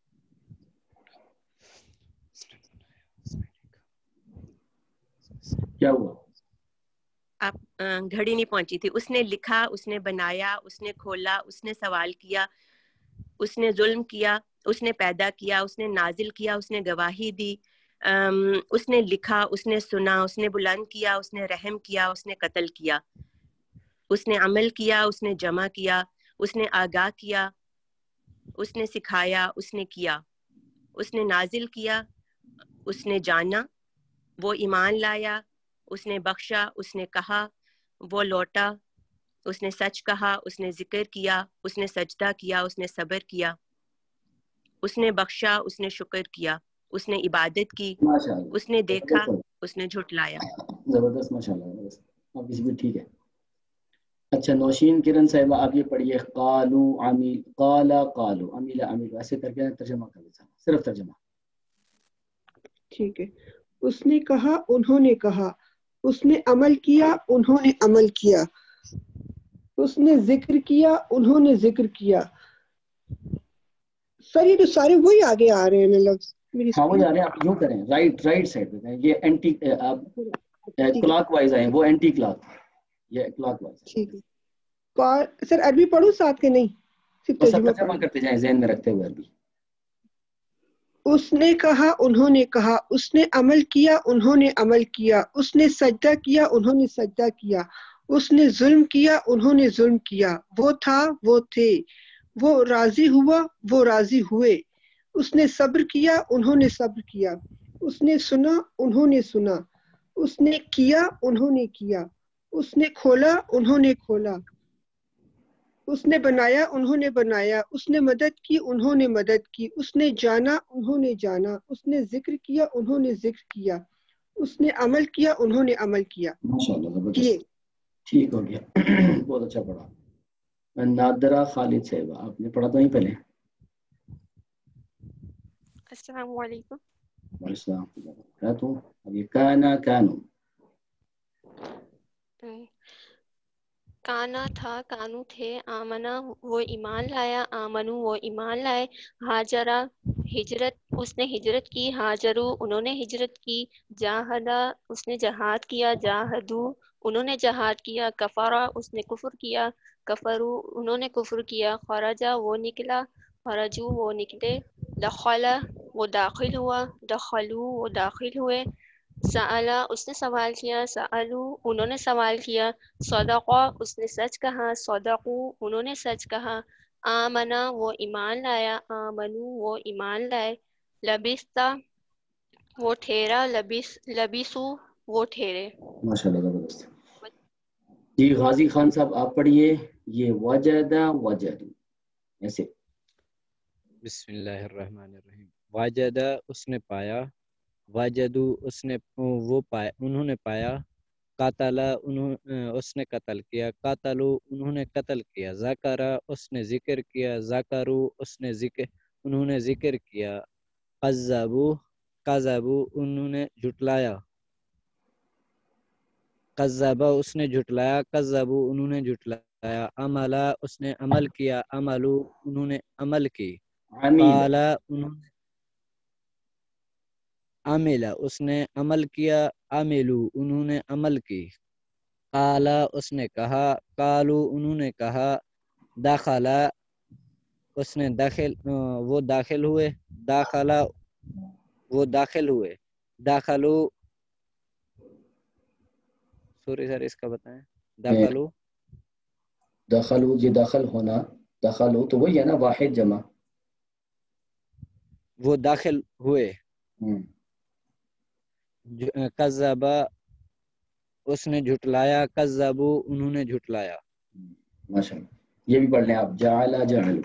کیا ہوا؟ آپ گھڑی نہیں پہنچی تھی۔ اس نے لکھا، اس نے بنایا، اس نے کھولا، اس نے سوال کیا، اس نے ظلم کیا، اس نے پیدا کیا، اس نے نازل کیا، اس نے گواہی دی، اس نے لکھا، اس نے سنا، اس نے بلند کیا، اس نے رحم کیا، اس نے قتل کیا، اس نے عمل کیا، اس نے جمع کیا، اس نے آگاہ کیا، اس نے سکھایا، اس نے کیا، اس نے نازل کیا، اس نے جانا، وہ ایمان لایا، اس نے بخشا، اس نے کہا، وہ لوٹا، اس نے سچ کہا، اس نے ذکر کیا، اس نے سجدہ کیا، اس نے صبر کیا، اس نے بخشا، اس نے شکر کیا، اس نے عبادت کی، ماشاءاللہ، اس نے دیکھا، زبردست اس نے جھٹلایا۔ زبردست، ماشاءاللہ زبردست۔ اب اس بھی ٹھیک ہے۔ اچھا نوشین کرن صاحبہ آپ یہ پڑھیے، قالو عمیل، قالا قالو، عمیل عمیل، ایسے کر کے ترجمہ کر لیتا ہوں، صرف ترجمہ۔ ٹھیک ہے۔ اس نے کہا، انہوں نے کہا، اس نے عمل کیا، انہوں نے عمل کیا، اس نے ذکر کیا، انہوں نے ذکر کیا۔ سر یہ تو سارے وہی آگے آ رہے ہیں لفظ میری ہاں وہی اسکرین۔ آ رہے ہیں، آپ یوں کریں، رائٹ رائٹ سائڈ پہ یہ اینٹی، آپ ٹھیک ہے کلاک وائز آئیں، وہ اینٹی کلاک، یہ کلاک وائز۔ ٹھیک ہے۔ قال- سر عربی پڑھوں ساتھ کے نہیں صرف بس آپ ترجمہ ترجمہ پڑھوں؟ کرتے جائیں ذہن میں رکھتے ہوئے عربی۔ اس نے کہا، انہوں نے کہا، اس نے عمل کیا، انہوں نے عمل کیا، اس نے سجدہ کیا، انہوں نے سجدہ کیا، اس نے ظلم کیا، انہوں نے ظلم کیا، وہ تھا، وہ تھے، وہ راضی ہوا، وہ راضی ہوئے، اس نے صبر کیا، انہوں نے صبر کیا، اس نے سنا، انہوں نے سنا، اس نے کیا، انہوں نے کیا، اس نے کھولا، انہوں نے کھولا، اس نے بنایا، انہوں نے بنایا، اس نے مدد کی، انہوں نے مدد کی، اس نے جانا، انہوں نے جانا، اس نے ذکر کیا، انہوں نے ذکر کیا، اس نے عمل کیا، انہوں نے عمل کیا۔ ماشاءاللہ کیے۔ زبردست، ٹھیک ہو گیا، بہت اچھا پڑھا۔ نادرہ خالد صاحبہ آپ نے پڑھا تو نہیں پہلے؟ السلام علیکم۔ وعلیکم السلام ورحمۃ اللہ وبرکاتہ۔ اب یہ کانا کانو، کانا تھا، کانو تھے، آمنا وہ ایمان لایا، آمنو وہ ایمان لائے، ہاجرہ ہجرت اس نے ہجرت کی، ہاجرو انہوں نے ہجرت کی، جاہدہ اس نے جہاد کیا، جاہدو انہوں نے جہاد کیا، کفرا اس نے کفر کیا، کفرو انہوں نے کفر کیا، خرجا وہ نکلا، خرجو وہ نکلے، دخلا وہ داخل ہوا، دخلو وہ داخل ہوئے، سألا اس نے سوال کیا، سألو انہوں نے سوال کیا، صدقہ اس نے سچ کہا، صدقو انہوں نے سچ کہا، آمنا وہ ایمان لایا، آمنو وہ ایمان لائے، لبستا وہ ٹھہرا، لبس لبسو وہ ٹھہرے۔ ماشاءاللہ زبردست۔ جی غازی خان صاحب آپ پڑھیے، یہ وجدہ وجدو، ایسے۔ بسم اللہ الرحمن الرحیم۔ واجدہ اس نے پایا، واجدو اس نے وہ پایا انہوں نے پایا، قاتلا انہوں اس نے قتل کیا، قاتلو انہوں نے قتل کیا، ذکرہ اس نے ذکر کیا، ذکرو اس نے ذکر انہوں نے ذکر کیا، قذبو قذبو انہوں نے جھٹلایا، قذبہ اس نے جھٹلایا، قذبو انہوں نے جھٹلایا، عملا اس نے عمل کیا، عملو انہوں نے عمل کی، عمیل، قالا انہوں نے عملا اس نے عمل کیا، عملو انہوں نے عمل کی، قالا اس نے کہا، قالو انہوں نے کہا، داخلا اس نے داخل وہ داخل ہوئے، داخلا وہ داخل ہوئے، داخلو سوری سر اس کا بتائیں، داخلو دخلو جی داخل ہونا، دخلو تو وہی ہے نا واحد جمع۔ وہ داخل ہوئے، ہم۔ قذبا اس نے جھٹلایا، قذبو انہوں نے جھٹلایا۔ ماشاءاللہ، یہ بھی پڑھ لیں آپ، جعل جعلو،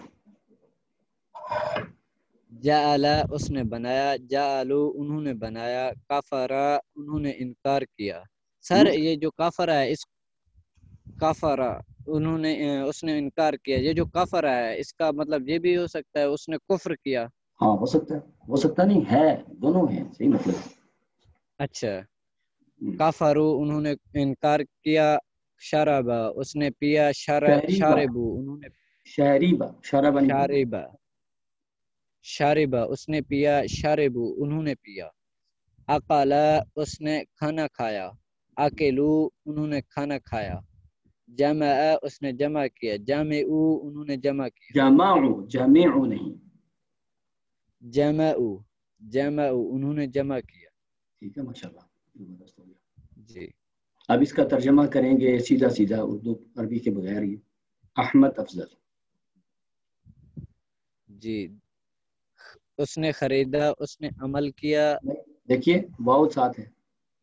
جعل اس نے بنایا، جعلو انہوں نے بنایا، کفرا انہوں نے انکار کیا۔ سر یہ جو کافرہ ہے، اس کافرہ انہوں نے اس نے انکار کیا، یہ جو کافرہ ہے اس کا مطلب یہ بھی ہو سکتا ہے اس نے کفر کیا۔ ہاں ہو سکتا ہے، ہو سکتا نہیں ہے، دونوں ہیں، صحیح مطلب. اچھا. کافرو انہوں نے انکار کیا، شرابا اس نے پیا، شاربو انہوں نے شہریبا شرابا نہیں پڑھنا. شاربا شاربا اس نے پیا، شاربو انہوں نے پیا. اقالا اس نے کھانا کھایا، اکلو انہوں نے کھانا کھایا. جمع اس نے جمع کیا، جامعو انہوں نے جمع کیا. جمعو جامعو نہیں. جمعو جمعو انہوں نے جمع کیا. ٹھیک ہے ماشاءاللہ زبردست ہو گیا. جی اب اس کا ترجمہ کریں گے سیدھا سیدھا اردو عربی کے بغیر ہی. احمد افضل. جی اس نے خریدا، اس نے عمل کیا. دیکھیے واو ساتھ ہے.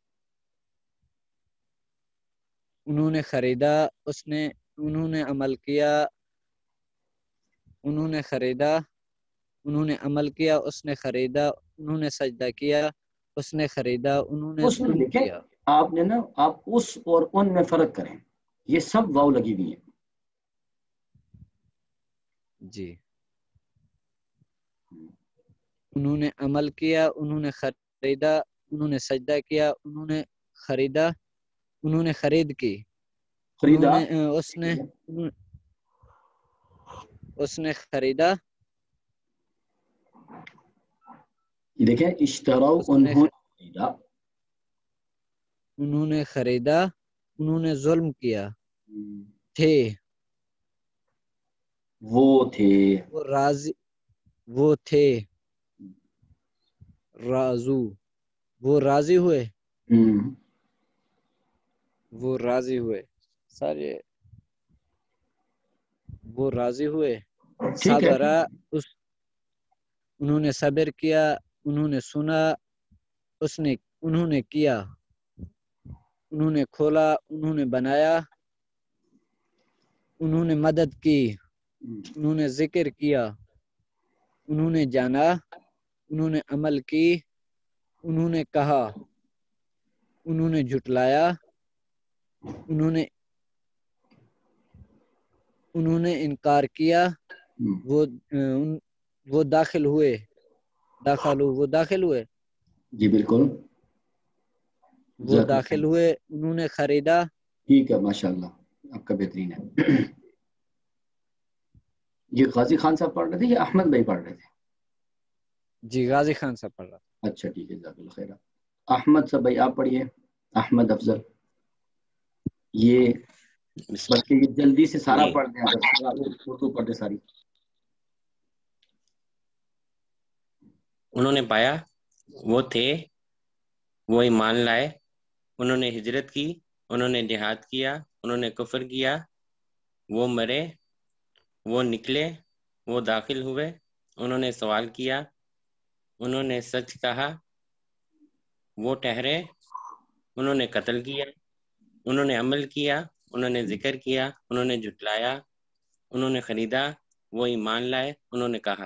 انہوں نے خریدا، اس نے انہوں نے عمل کیا. انہوں نے خریدا، انہوں نے عمل کیا، اس نے خریدا، انہوں نے سجدہ کیا، اس نے خریدا، انہوں نے اس میں ظلم دیکھیں کیا. آپ نے نا آپ اس اور ان میں فرق کریں، یہ سب واو لگی ہوئی ہیں. جی انہوں نے عمل کیا، انہوں نے خریدا، انہوں نے سجدہ کیا، انہوں نے خریدا، انہوں نے خرید کی. خریدا انہوں نے اس نے اس نے خریدا. دیکھیں اشتراؤ اس نے انہوں نے خریدا. انہوں نے خریدا، انہوں نے ظلم کیا. تھے وہ تھے. وہ راضی، وہ تھے رازو، وہ راضی ہوئے. ہم. وہ راضی ہوئے سارے وہ راضی ہوئے. ٹھیک ہے. صبرا اس انہوں نے صبر کیا، انہوں نے سنا، اس نے انہوں نے کیا. انہوں نے کھولا، انہوں نے بنایا، انہوں نے مدد کی، انہوں نے ذکر کیا، انہوں نے جانا، انہوں نے عمل کی، انہوں نے کہا، انہوں نے جھٹلایا، انہوں نے انہوں نے انکار کیا. وہ وہ داخل ہوئے، داخل وہ داخل ہوئے. جی بالکل وہ داخل ہوئے. انہوں نے خریدا. ٹھیک ہے ماشاءاللہ آپ کا بہترین ہے. یہ غازی خان صاحب پڑھ رہے تھے یا احمد بھائی پڑھ رہے تھے؟ جی غازی خان صاحب پڑھ رہا. اچھا ٹھیک ہے جزاک اللہ خیر. احمد صاحب بھائی آپ پڑھیے. احمد افضل. یہ بلکہ یہ جلدی سے سارا پڑھ دیں، اگر سارا اردو پڑھ دیں ساری. انہوں نے پایا، وہ تھے، وہ ایمان لائے، انہوں نے ہجرت کی، انہوں نے جہاد کیا، انہوں نے کفر کیا، وہ مرے، وہ نکلے، وہ داخل ہوئے، انہوں نے سوال کیا، انہوں نے سچ کہا، وہ ٹھہرے، انہوں نے قتل کیا، انہوں نے عمل کیا، انہوں نے ذکر کیا، انہوں نے جھٹلایا، انہوں نے خریدا، وہ ایمان لائے، انہوں نے کہا.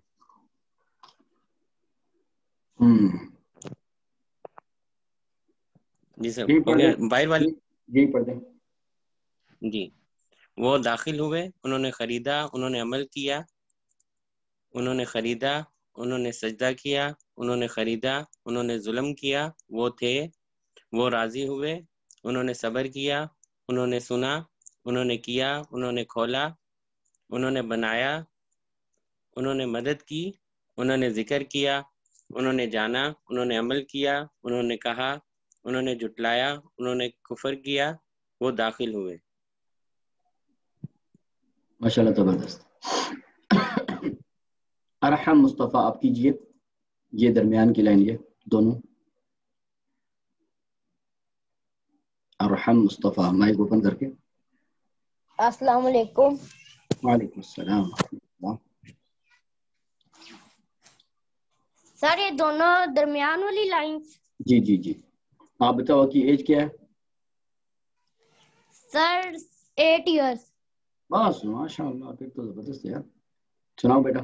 جی سر ہو گیا باہر والی. جی پڑھ دیں. جی وہ داخل ہوئے، انہوں نے خریدا، انہوں نے عمل کیا، انہوں نے خریدا، انہوں نے سجدہ کیا، انہوں نے خریدا، انہوں نے ظلم کیا. وہ تھے، وہ راضی ہوئے، انہوں نے صبر کیا، انہوں نے سنا، انہوں نے کیا، انہوں نے کھولا، انہوں نے بنایا، انہوں نے مدد کی، انہوں نے ذکر کیا، انہوں نے جانا، انہوں نے عمل کیا، انہوں نے کہا، انہوں نے جھٹلایا، انہوں نے کفر کیا، وہ داخل ہوئے. ماشاءاللہ زبردست. ارحم مصطفیٰ آپ کیجئے، یہ درمیان کی لائن، یہ دونوں. ارحم مصطفیٰ مائک اوپن کر کے. السلام علیکم. وعلیکم السلام. سر یہ دونوں درمیان والی لائنز. جی جی جی آپ بتاؤ کہ ایج کیا ہے؟ Sir eight years. بس ماشاء اللہ پھر تو زبردست ہے. سناؤ بیٹا.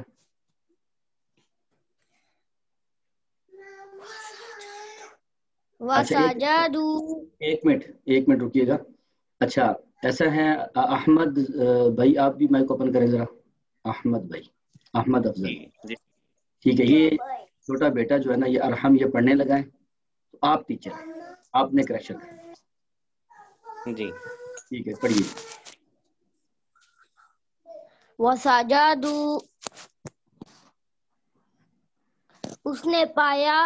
وسجدوا. ایک منٹ ایک منٹ رکیے گا. اچھا ایسا ہے احمد بھائی آپ بھی مائک اوپن کریں ذرا. احمد بھائی، احمد افضل. ٹھیک ہے. یہ چھوٹا بیٹا جو ہے نا یہ ارحم یہ پڑھنے لگا ہے تو آپ ٹیچر ہیں, آپ نے کریکشن کرنا. جی ٹھیک ہے پڑھیے. وسجدوا اس نے پایا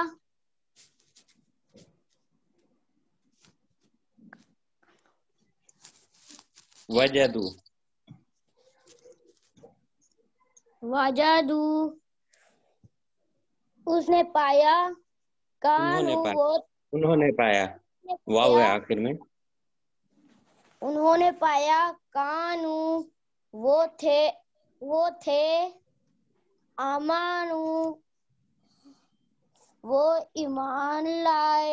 وجدو وجدوا اس نے پایا انہوں نے کانو پایا وہ انہوں نے پایا واو ہے آخر میں. انہوں نے پایا کانو وہ تھے وہ تھے آمانو وہ ایمان لائے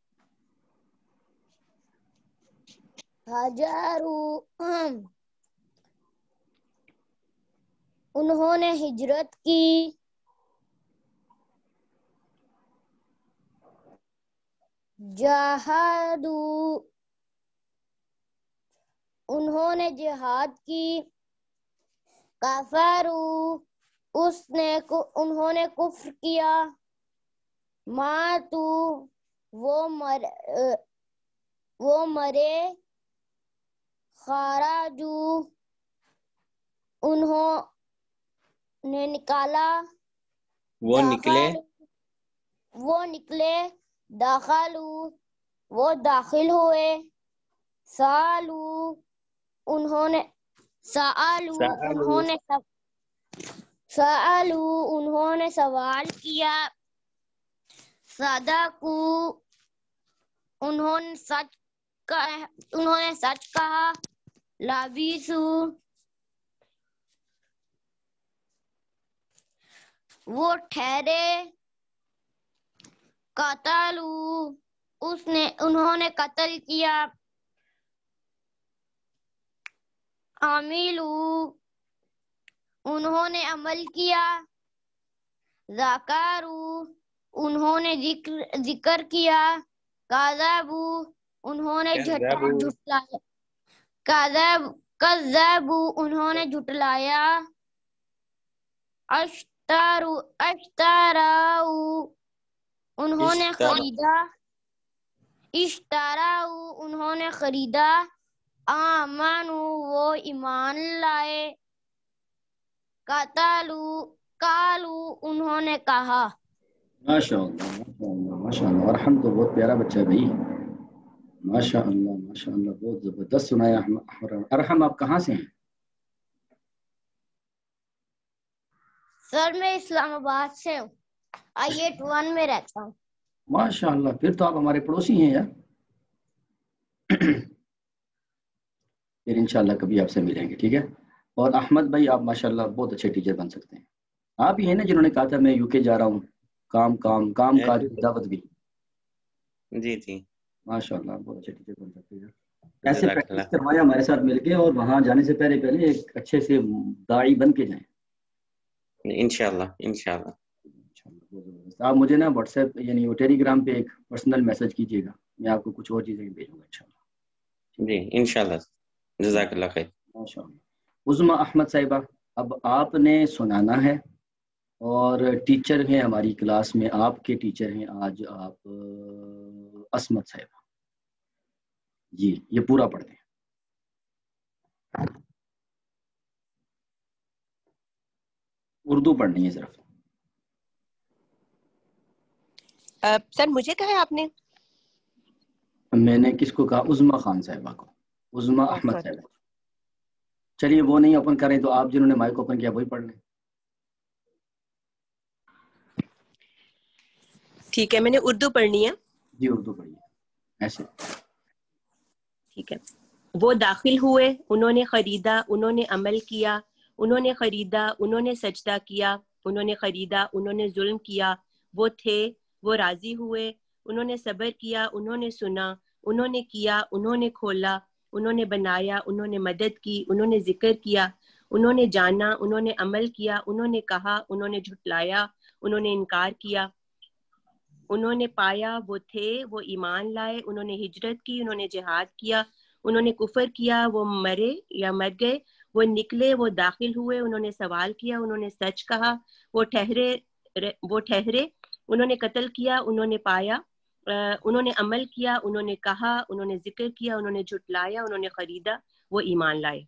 ہجرو انہوں نے ہجرت کی جہادو انہوں نے جہاد کی کفرو اس نے انہوں نے کفر کیا ماتو وہ مر وہ مرے خراجو انہوں نے نکالا وہ نکلے وہ نکلے داخلو وہ داخل ہوئے سالو انہوں نے سالو انہوں نے سالو انہوں نے سوال کیا صدقو انہوں نے سچ کہا انہوں نے سچ کہا لابیسو وہ ٹھہرے قتلو اس نے انہوں نے قتل کیا عاملو انہوں نے عمل کیا ذکروا انہوں نے ذکر ذکر کیا کذبوا انہوں نے جھٹلایا کذب کذبوا انہوں نے جھٹلایا اشترو اشتراؤ انہوں نے خریدا اشتراؤ انہوں نے خریدا آمنو وہ ایمان لائے قتلو قالو انہوں نے کہا. ماشاء اللہ ماشاء اللہ ماشاء اللہ. ارحم تو بہت پیارا بچہ ہے بھائی, ماشاء اللہ ماشاء اللہ بہت زبردست سنایا. ارحم آپ کہاں سے ہیں؟ سر میں اسلام آباد سے ہوں, آئی ایٹ ون میں رہتا ہوں. ماشاء اللہ پھر تو آپ ہمارے پڑوسی ہیں یار. پھر انشاءاللہ کبھی آپ سے ملیں گے, ٹھیک ہے. اور احمد بھائی آپ ماشاءاللہ بہت اچھے ٹیچر بن سکتے ہیں. آپ ہی ہیں نا جنہوں نے کہا تھا میں یو کے جا رہا ہوں, کام کام کام کاج دعوت بھی. جی جی ماشاءاللہ بہت اچھے ٹیچر بن سکتے ہیں. ایسے پریکٹس کروایا ہمارے ساتھ مل کے, اور وہاں جانے سے پہلے پہلے ایک اچھے سے داعی بن کے جائیں انشاءاللہ انشاءاللہ. آپ مجھے نا واٹس ایپ یعنی ٹیلی گرام پہ ایک پرسنل میسج کیجیے گا, میں آپ کو کچھ اور چیزیں بھیجوں گا انشاءاللہ. جی انشاءاللہ, جزاک اللہ خیر. ماشاءاللہ. عظما احمد صاحبہ اب آپ نے سنانا ہے, اور ٹیچر ہیں ہماری کلاس میں, آپ کے ٹیچر ہیں آج آپ عصمت صاحبہ. جی یہ پورا پڑھ دیں. اردو پڑھنی ہے صرف. سر مجھے کہا ہے آپ نے؟ میں نے کس کو کہا؟ عظما خان صاحبہ کو, عظما احمد صاحبہ. چلیے وہ نہیں اوپن کریں تو آپ جنہوں نے مائک اوپن کیا وہی پڑھ لیں. ٹھیک ہے, میں نے اردو پڑھنی ہے. جی اردو پڑھیے ایسے. ٹھیک ہے. وہ داخل ہوئے, انہوں نے خریدا, انہوں نے عمل کیا, انہوں نے خریدا, انہوں نے سجدہ کیا, انہوں نے خریدا, انہوں نے ظلم کیا. وہ تھے, وہ راضی ہوئے, انہوں نے صبر کیا, انہوں نے سنا, انہوں نے کیا, انہوں نے کھولا, انہوں نے بنایا, انہوں نے مدد کی, انہوں نے ذکر کیا, انہوں نے جانا, انہوں نے عمل کیا, انہوں نے کہا, انہوں نے جھٹلایا, انہوں نے انکار کیا. انہوں نے پایا, وہ تھے, وہ ایمان لائے, انہوں نے ہجرت کی, انہوں نے جہاد کیا, انہوں نے کفر کیا, وہ مرے یا مر گئے, وہ نکلے, وہ داخل ہوئے, انہوں نے سوال کیا, انہوں نے سچ کہا, وہ ٹھہرے وہ ٹھہرے انہوں نے قتل کیا، انہوں نے پایا، انہوں نے عمل کیا، انہوں نے کہا، انہوں نے ذکر کیا، انہوں نے جھٹلایا، انہوں نے خریدا، وہ ایمان لائے۔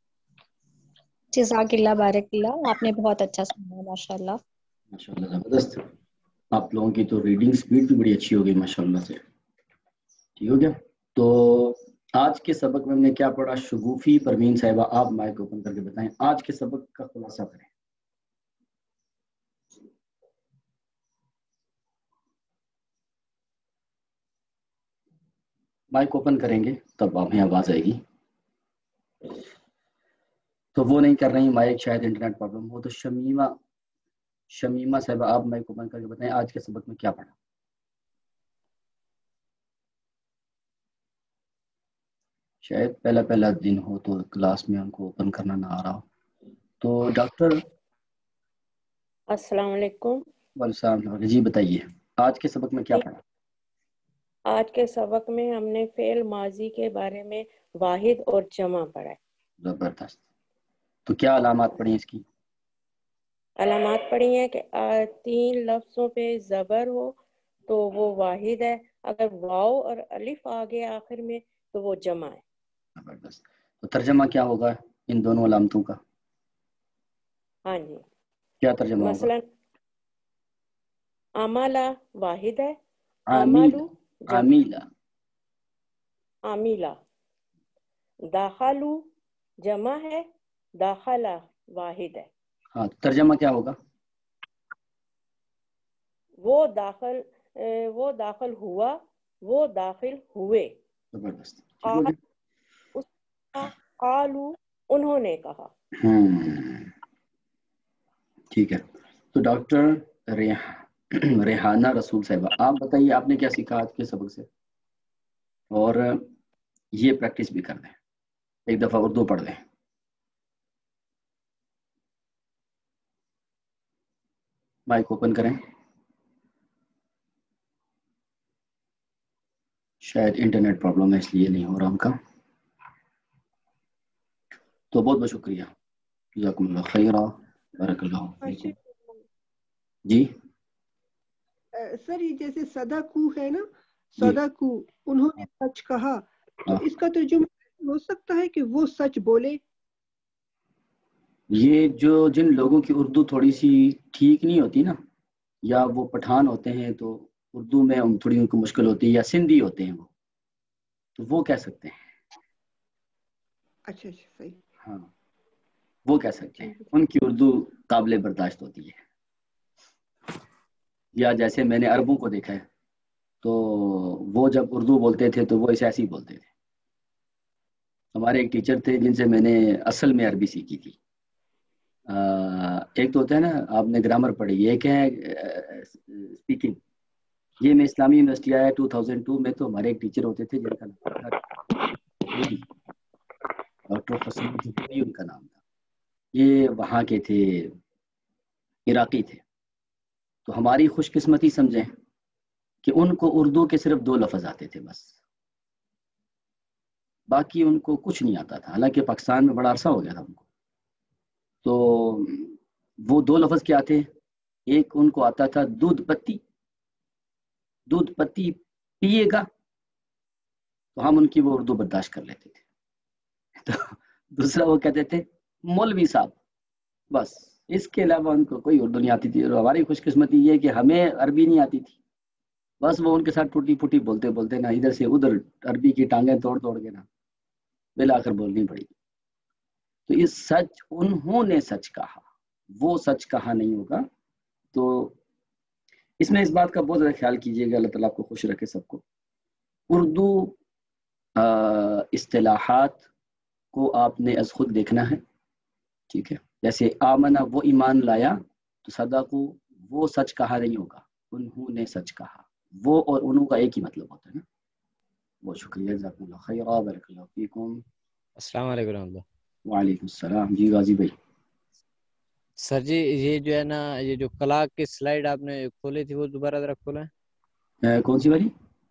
جزاک اللہ، بارک اللہ، آپ نے بہت اچھا سنا، ماشاء اللہ ماشاء اللہ زبردست۔ آپ لوگوں کی تو ریڈنگ سپیڈ بھی بڑی اچھی ہو گئی ماشاء اللہ سے، ٹھیک ہو گیا۔ تو آج کے سبق میں ہم نے کیا پڑھا؟ شگوفی پروین صاحبہ آپ مائک اوپن کر کے بتائیں آج کے سبق کا خلاصہ کریں۔ مائک اوپن کریں گے تب ہمیں آواز آئے گی، تو وہ نہیں کر رہی مائک، شاید انٹرنیٹ پرابلم ہو۔ تو شمیمہ شمیمہ صاحبہ آپ مائک اوپن کر کے بتائیں آج کے سبق میں کیا پڑھا؟ شاید پہلا پہلا دن ہو تو کلاس میں ان کو اوپن کرنا نہ آ رہا ہو۔ تو ڈاکٹر السلام علیکم۔ السلام جی، بتائیے آج کے سبق میں کیا پڑھا؟ آج کے سبق میں ہم نے فعل ماضی کے بارے میں واحد اور جمع پڑھا ہے۔ زبردست۔ تو کیا علامات پڑھی اس کی؟ علامات پڑھی ہیں کہ تین لفظوں پہ زبر ہو تو وہ واحد ہے، اگر واو اور الف آگے آخر میں تو وہ جمع ہے۔ زبردست۔ تو ترجمہ کیا ہوگا ان دونوں علامتوں کا؟ ہاں جی، کیا ترجمہ ہوگا؟ مثلا عملہ واحد ہے، عامل عملو عاملہ عاملہ، داخلو جمع ہے، داخلہ واحد ہے۔ ہاں، ترجمہ کیا ہوگا؟ وہ داخل وہ داخل ہوا، وہ داخل ہوئے۔ زبردست۔ قال اس قالو انہوں نے کہا۔ ہوں ٹھیک ہے۔ تو ڈاکٹر ریحانہ رسول صاحبہ آپ بتائیے آپ نے کیا سیکھا آج کے سبق سے، اور یہ پریکٹس بھی کر دیں، ایک دفعہ اردو پڑھ لیں۔ مائک اوپن کریں، شاید انٹرنیٹ پرابلم ہے اس لیے نہیں ہو رہا ان کا۔ تو بہت بہت شکریہ، جزاکم اللہ خیرہ، بارک اللہ فیکم۔ جی سر یہ جیسے صدقو ہے نا، صدقو انہوں نے سچ کہا، تو اس کا ترجمہ ہو سکتا ہے کہ وہ سچ بولے۔ یہ جو جن لوگوں کی اردو تھوڑی سی ٹھیک نہیں ہوتی نا، یا وہ پٹھان ہوتے ہیں تو اردو میں تھوڑی ان کو مشکل ہوتی ہے، یا سندھی ہوتے ہیں وہ، تو وہ کہہ سکتے ہیں۔ اچھا اچھا صحیح، ہاں وہ کہہ سکتے ہیں، ان کی اردو قابل برداشت ہوتی ہے۔ یا جیسے میں نے عربوں کو دیکھا ہے تو وہ جب اردو بولتے تھے تو وہ اسے ایسے ہی بولتے تھے۔ ہمارے ایک ٹیچر تھے جن سے میں نے اصل میں عربی سیکھی تھی۔ ایک تو ہوتا ہے نا آپ نے گرامر پڑھی، ایک ہے اسپیکنگ۔ یہ میں اسلامی یونیورسٹی آیا ٹو تھاؤزینڈ ٹو میں، تو ہمارے ایک ٹیچر ہوتے تھے جن کا نام تھا ڈاکٹر حسین جوہری، ان کا نام تھا۔ یہ وہاں کے تھے، عراقی تھے۔ تو ہماری خوش قسمتی سمجھیں کہ ان کو اردو کے صرف دو لفظ آتے تھے بس، باقی ان کو کچھ نہیں آتا تھا، حالانکہ پاکستان میں بڑا عرصہ ہو گیا تھا ان کو۔ تو وہ دو لفظ کیا تھے؟ ایک ان کو آتا تھا دودھ پتی، دودھ پتی پیے گا، تو ہم ان کی وہ اردو برداشت کر لیتے تھے۔ تو دوسرا وہ کہتے تھے مولوی صاحب، بس اس کے علاوہ ان کو کوئی اردو نہیں آتی تھی۔ اور ہماری خوش قسمتی یہ کہ ہمیں عربی نہیں آتی تھی، بس وہ ان کے ساتھ ٹوٹی پھوٹی بولتے بولتے نا ادھر سے ادھر عربی کی ٹانگیں توڑ توڑ کے نا بالآخر بولنی پڑی۔ تو یہ سچ، انہوں نے سچ کہا، وہ سچ کہا نہیں ہوگا۔ تو اس میں اس بات کا بہت زیادہ خیال کیجیے گا، اللہ تعالیٰ آپ کو خوش رکھے سب کو۔ اردو اصطلاحات کو آپ نے از خود دیکھنا ہے، ٹھیک ہے؟ جیسے آمنہ وہ ایمان لایا، تو صدقو وہ سچ کہا نہیں ہوگا، انہوں نے سچ کہا۔ وہ اور انہوں کا ایک ہی مطلب ہوتا ہے نا۔ بہت شکریہ، جزاکم اللہ خیر، بارک اللہ فیکم۔ السلام علیکم ورحمۃ اللہ۔ وعلیکم السلام۔ جی غازی بھائی۔ سر جی یہ جو ہے نا یہ جو کلاک کی سلائیڈ آپ نے کھولی تھی وہ دوبارہ ذرا کھولیں۔ کون سی والی؟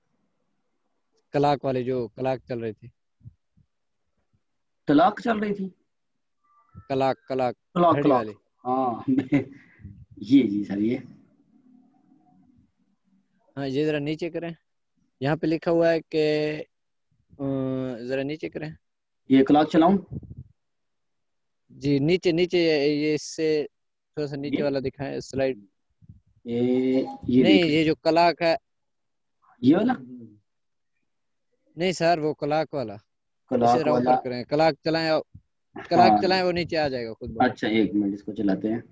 کلاک والی جو کلاک چل رہی تھی۔ طلاق چل رہی تھی؟ کلاک کلاک کلاک گھڑی کلاک والی۔ ہاں یہ جی سر، یہ ہاں یہ ذرا نیچے کریں, یہاں پہ لکھا ہوا ہے کہ ذرا نیچے کریں. یہ کلاک چلاؤں؟ جی نیچے نیچے, یہ اس سے تھوڑا سا نیچے والا دکھائیں سلائڈ. یہ یہ نہیں یہ جو کلاک ہے یہ والا نہیں سر, وہ کلاک والا کلاک اسے والا. اوپر کریں, کلاک چلائیں, کلاک ہاں چلائیں وہ نیچے آ جائے گا خود بخود. اچھا ایک منٹ اس کو چلاتے ہیں,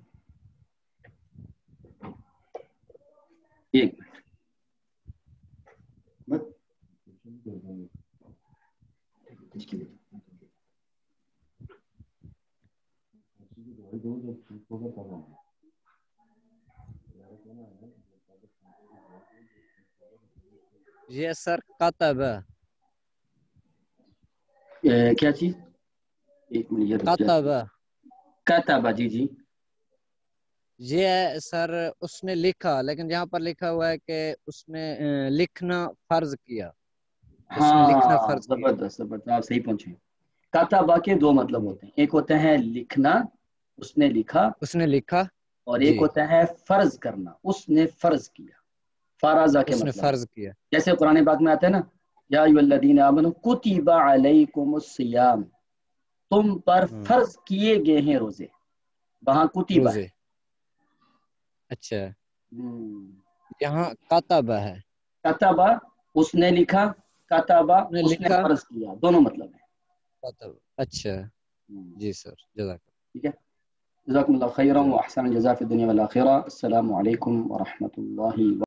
ایک منٹ. یہ سر کتب کیا چیز؟ ایک منٹ یہ کتب کتابہ. جی جی یہ سر اس نے لکھا, لیکن یہاں پر لکھا ہوا ہے کہ اس نے لکھنا فرض کیا. اس نے لکھنا ہاں فرض کیا. زبردست زبردست, آپ صحیح پہنچے. کتابہ کے دو مطلب ہوتے ہیں, ایک ہوتا ہے لکھنا, اس نے لکھا, اس نے لکھا, اور ایک جی ہوتا ہے فرض کرنا, اس نے فرض کیا. فرض کے اس نے مطلب فرض کیا. جیسے قرآن پاک میں آتا ہے نا, یا ایھا الذین آمنوا کتب علیکم الصیام, تم پر فرض کیے گئے ہیں روزے. وہاں کتب روزے. اچھا یہاں کتبہ ہے. کتبہ اس نے لکھا, کتبہ نے اس نے لکھا فرض کیا, دونوں مطلب ہے. اچھا جی سر, جزاک ٹھیک ہے. جزاکم اللہ خیرا جزاک واحسن الجزاء فی الدنیا والآخرہ. السلام علیکم ورحمۃ اللہ.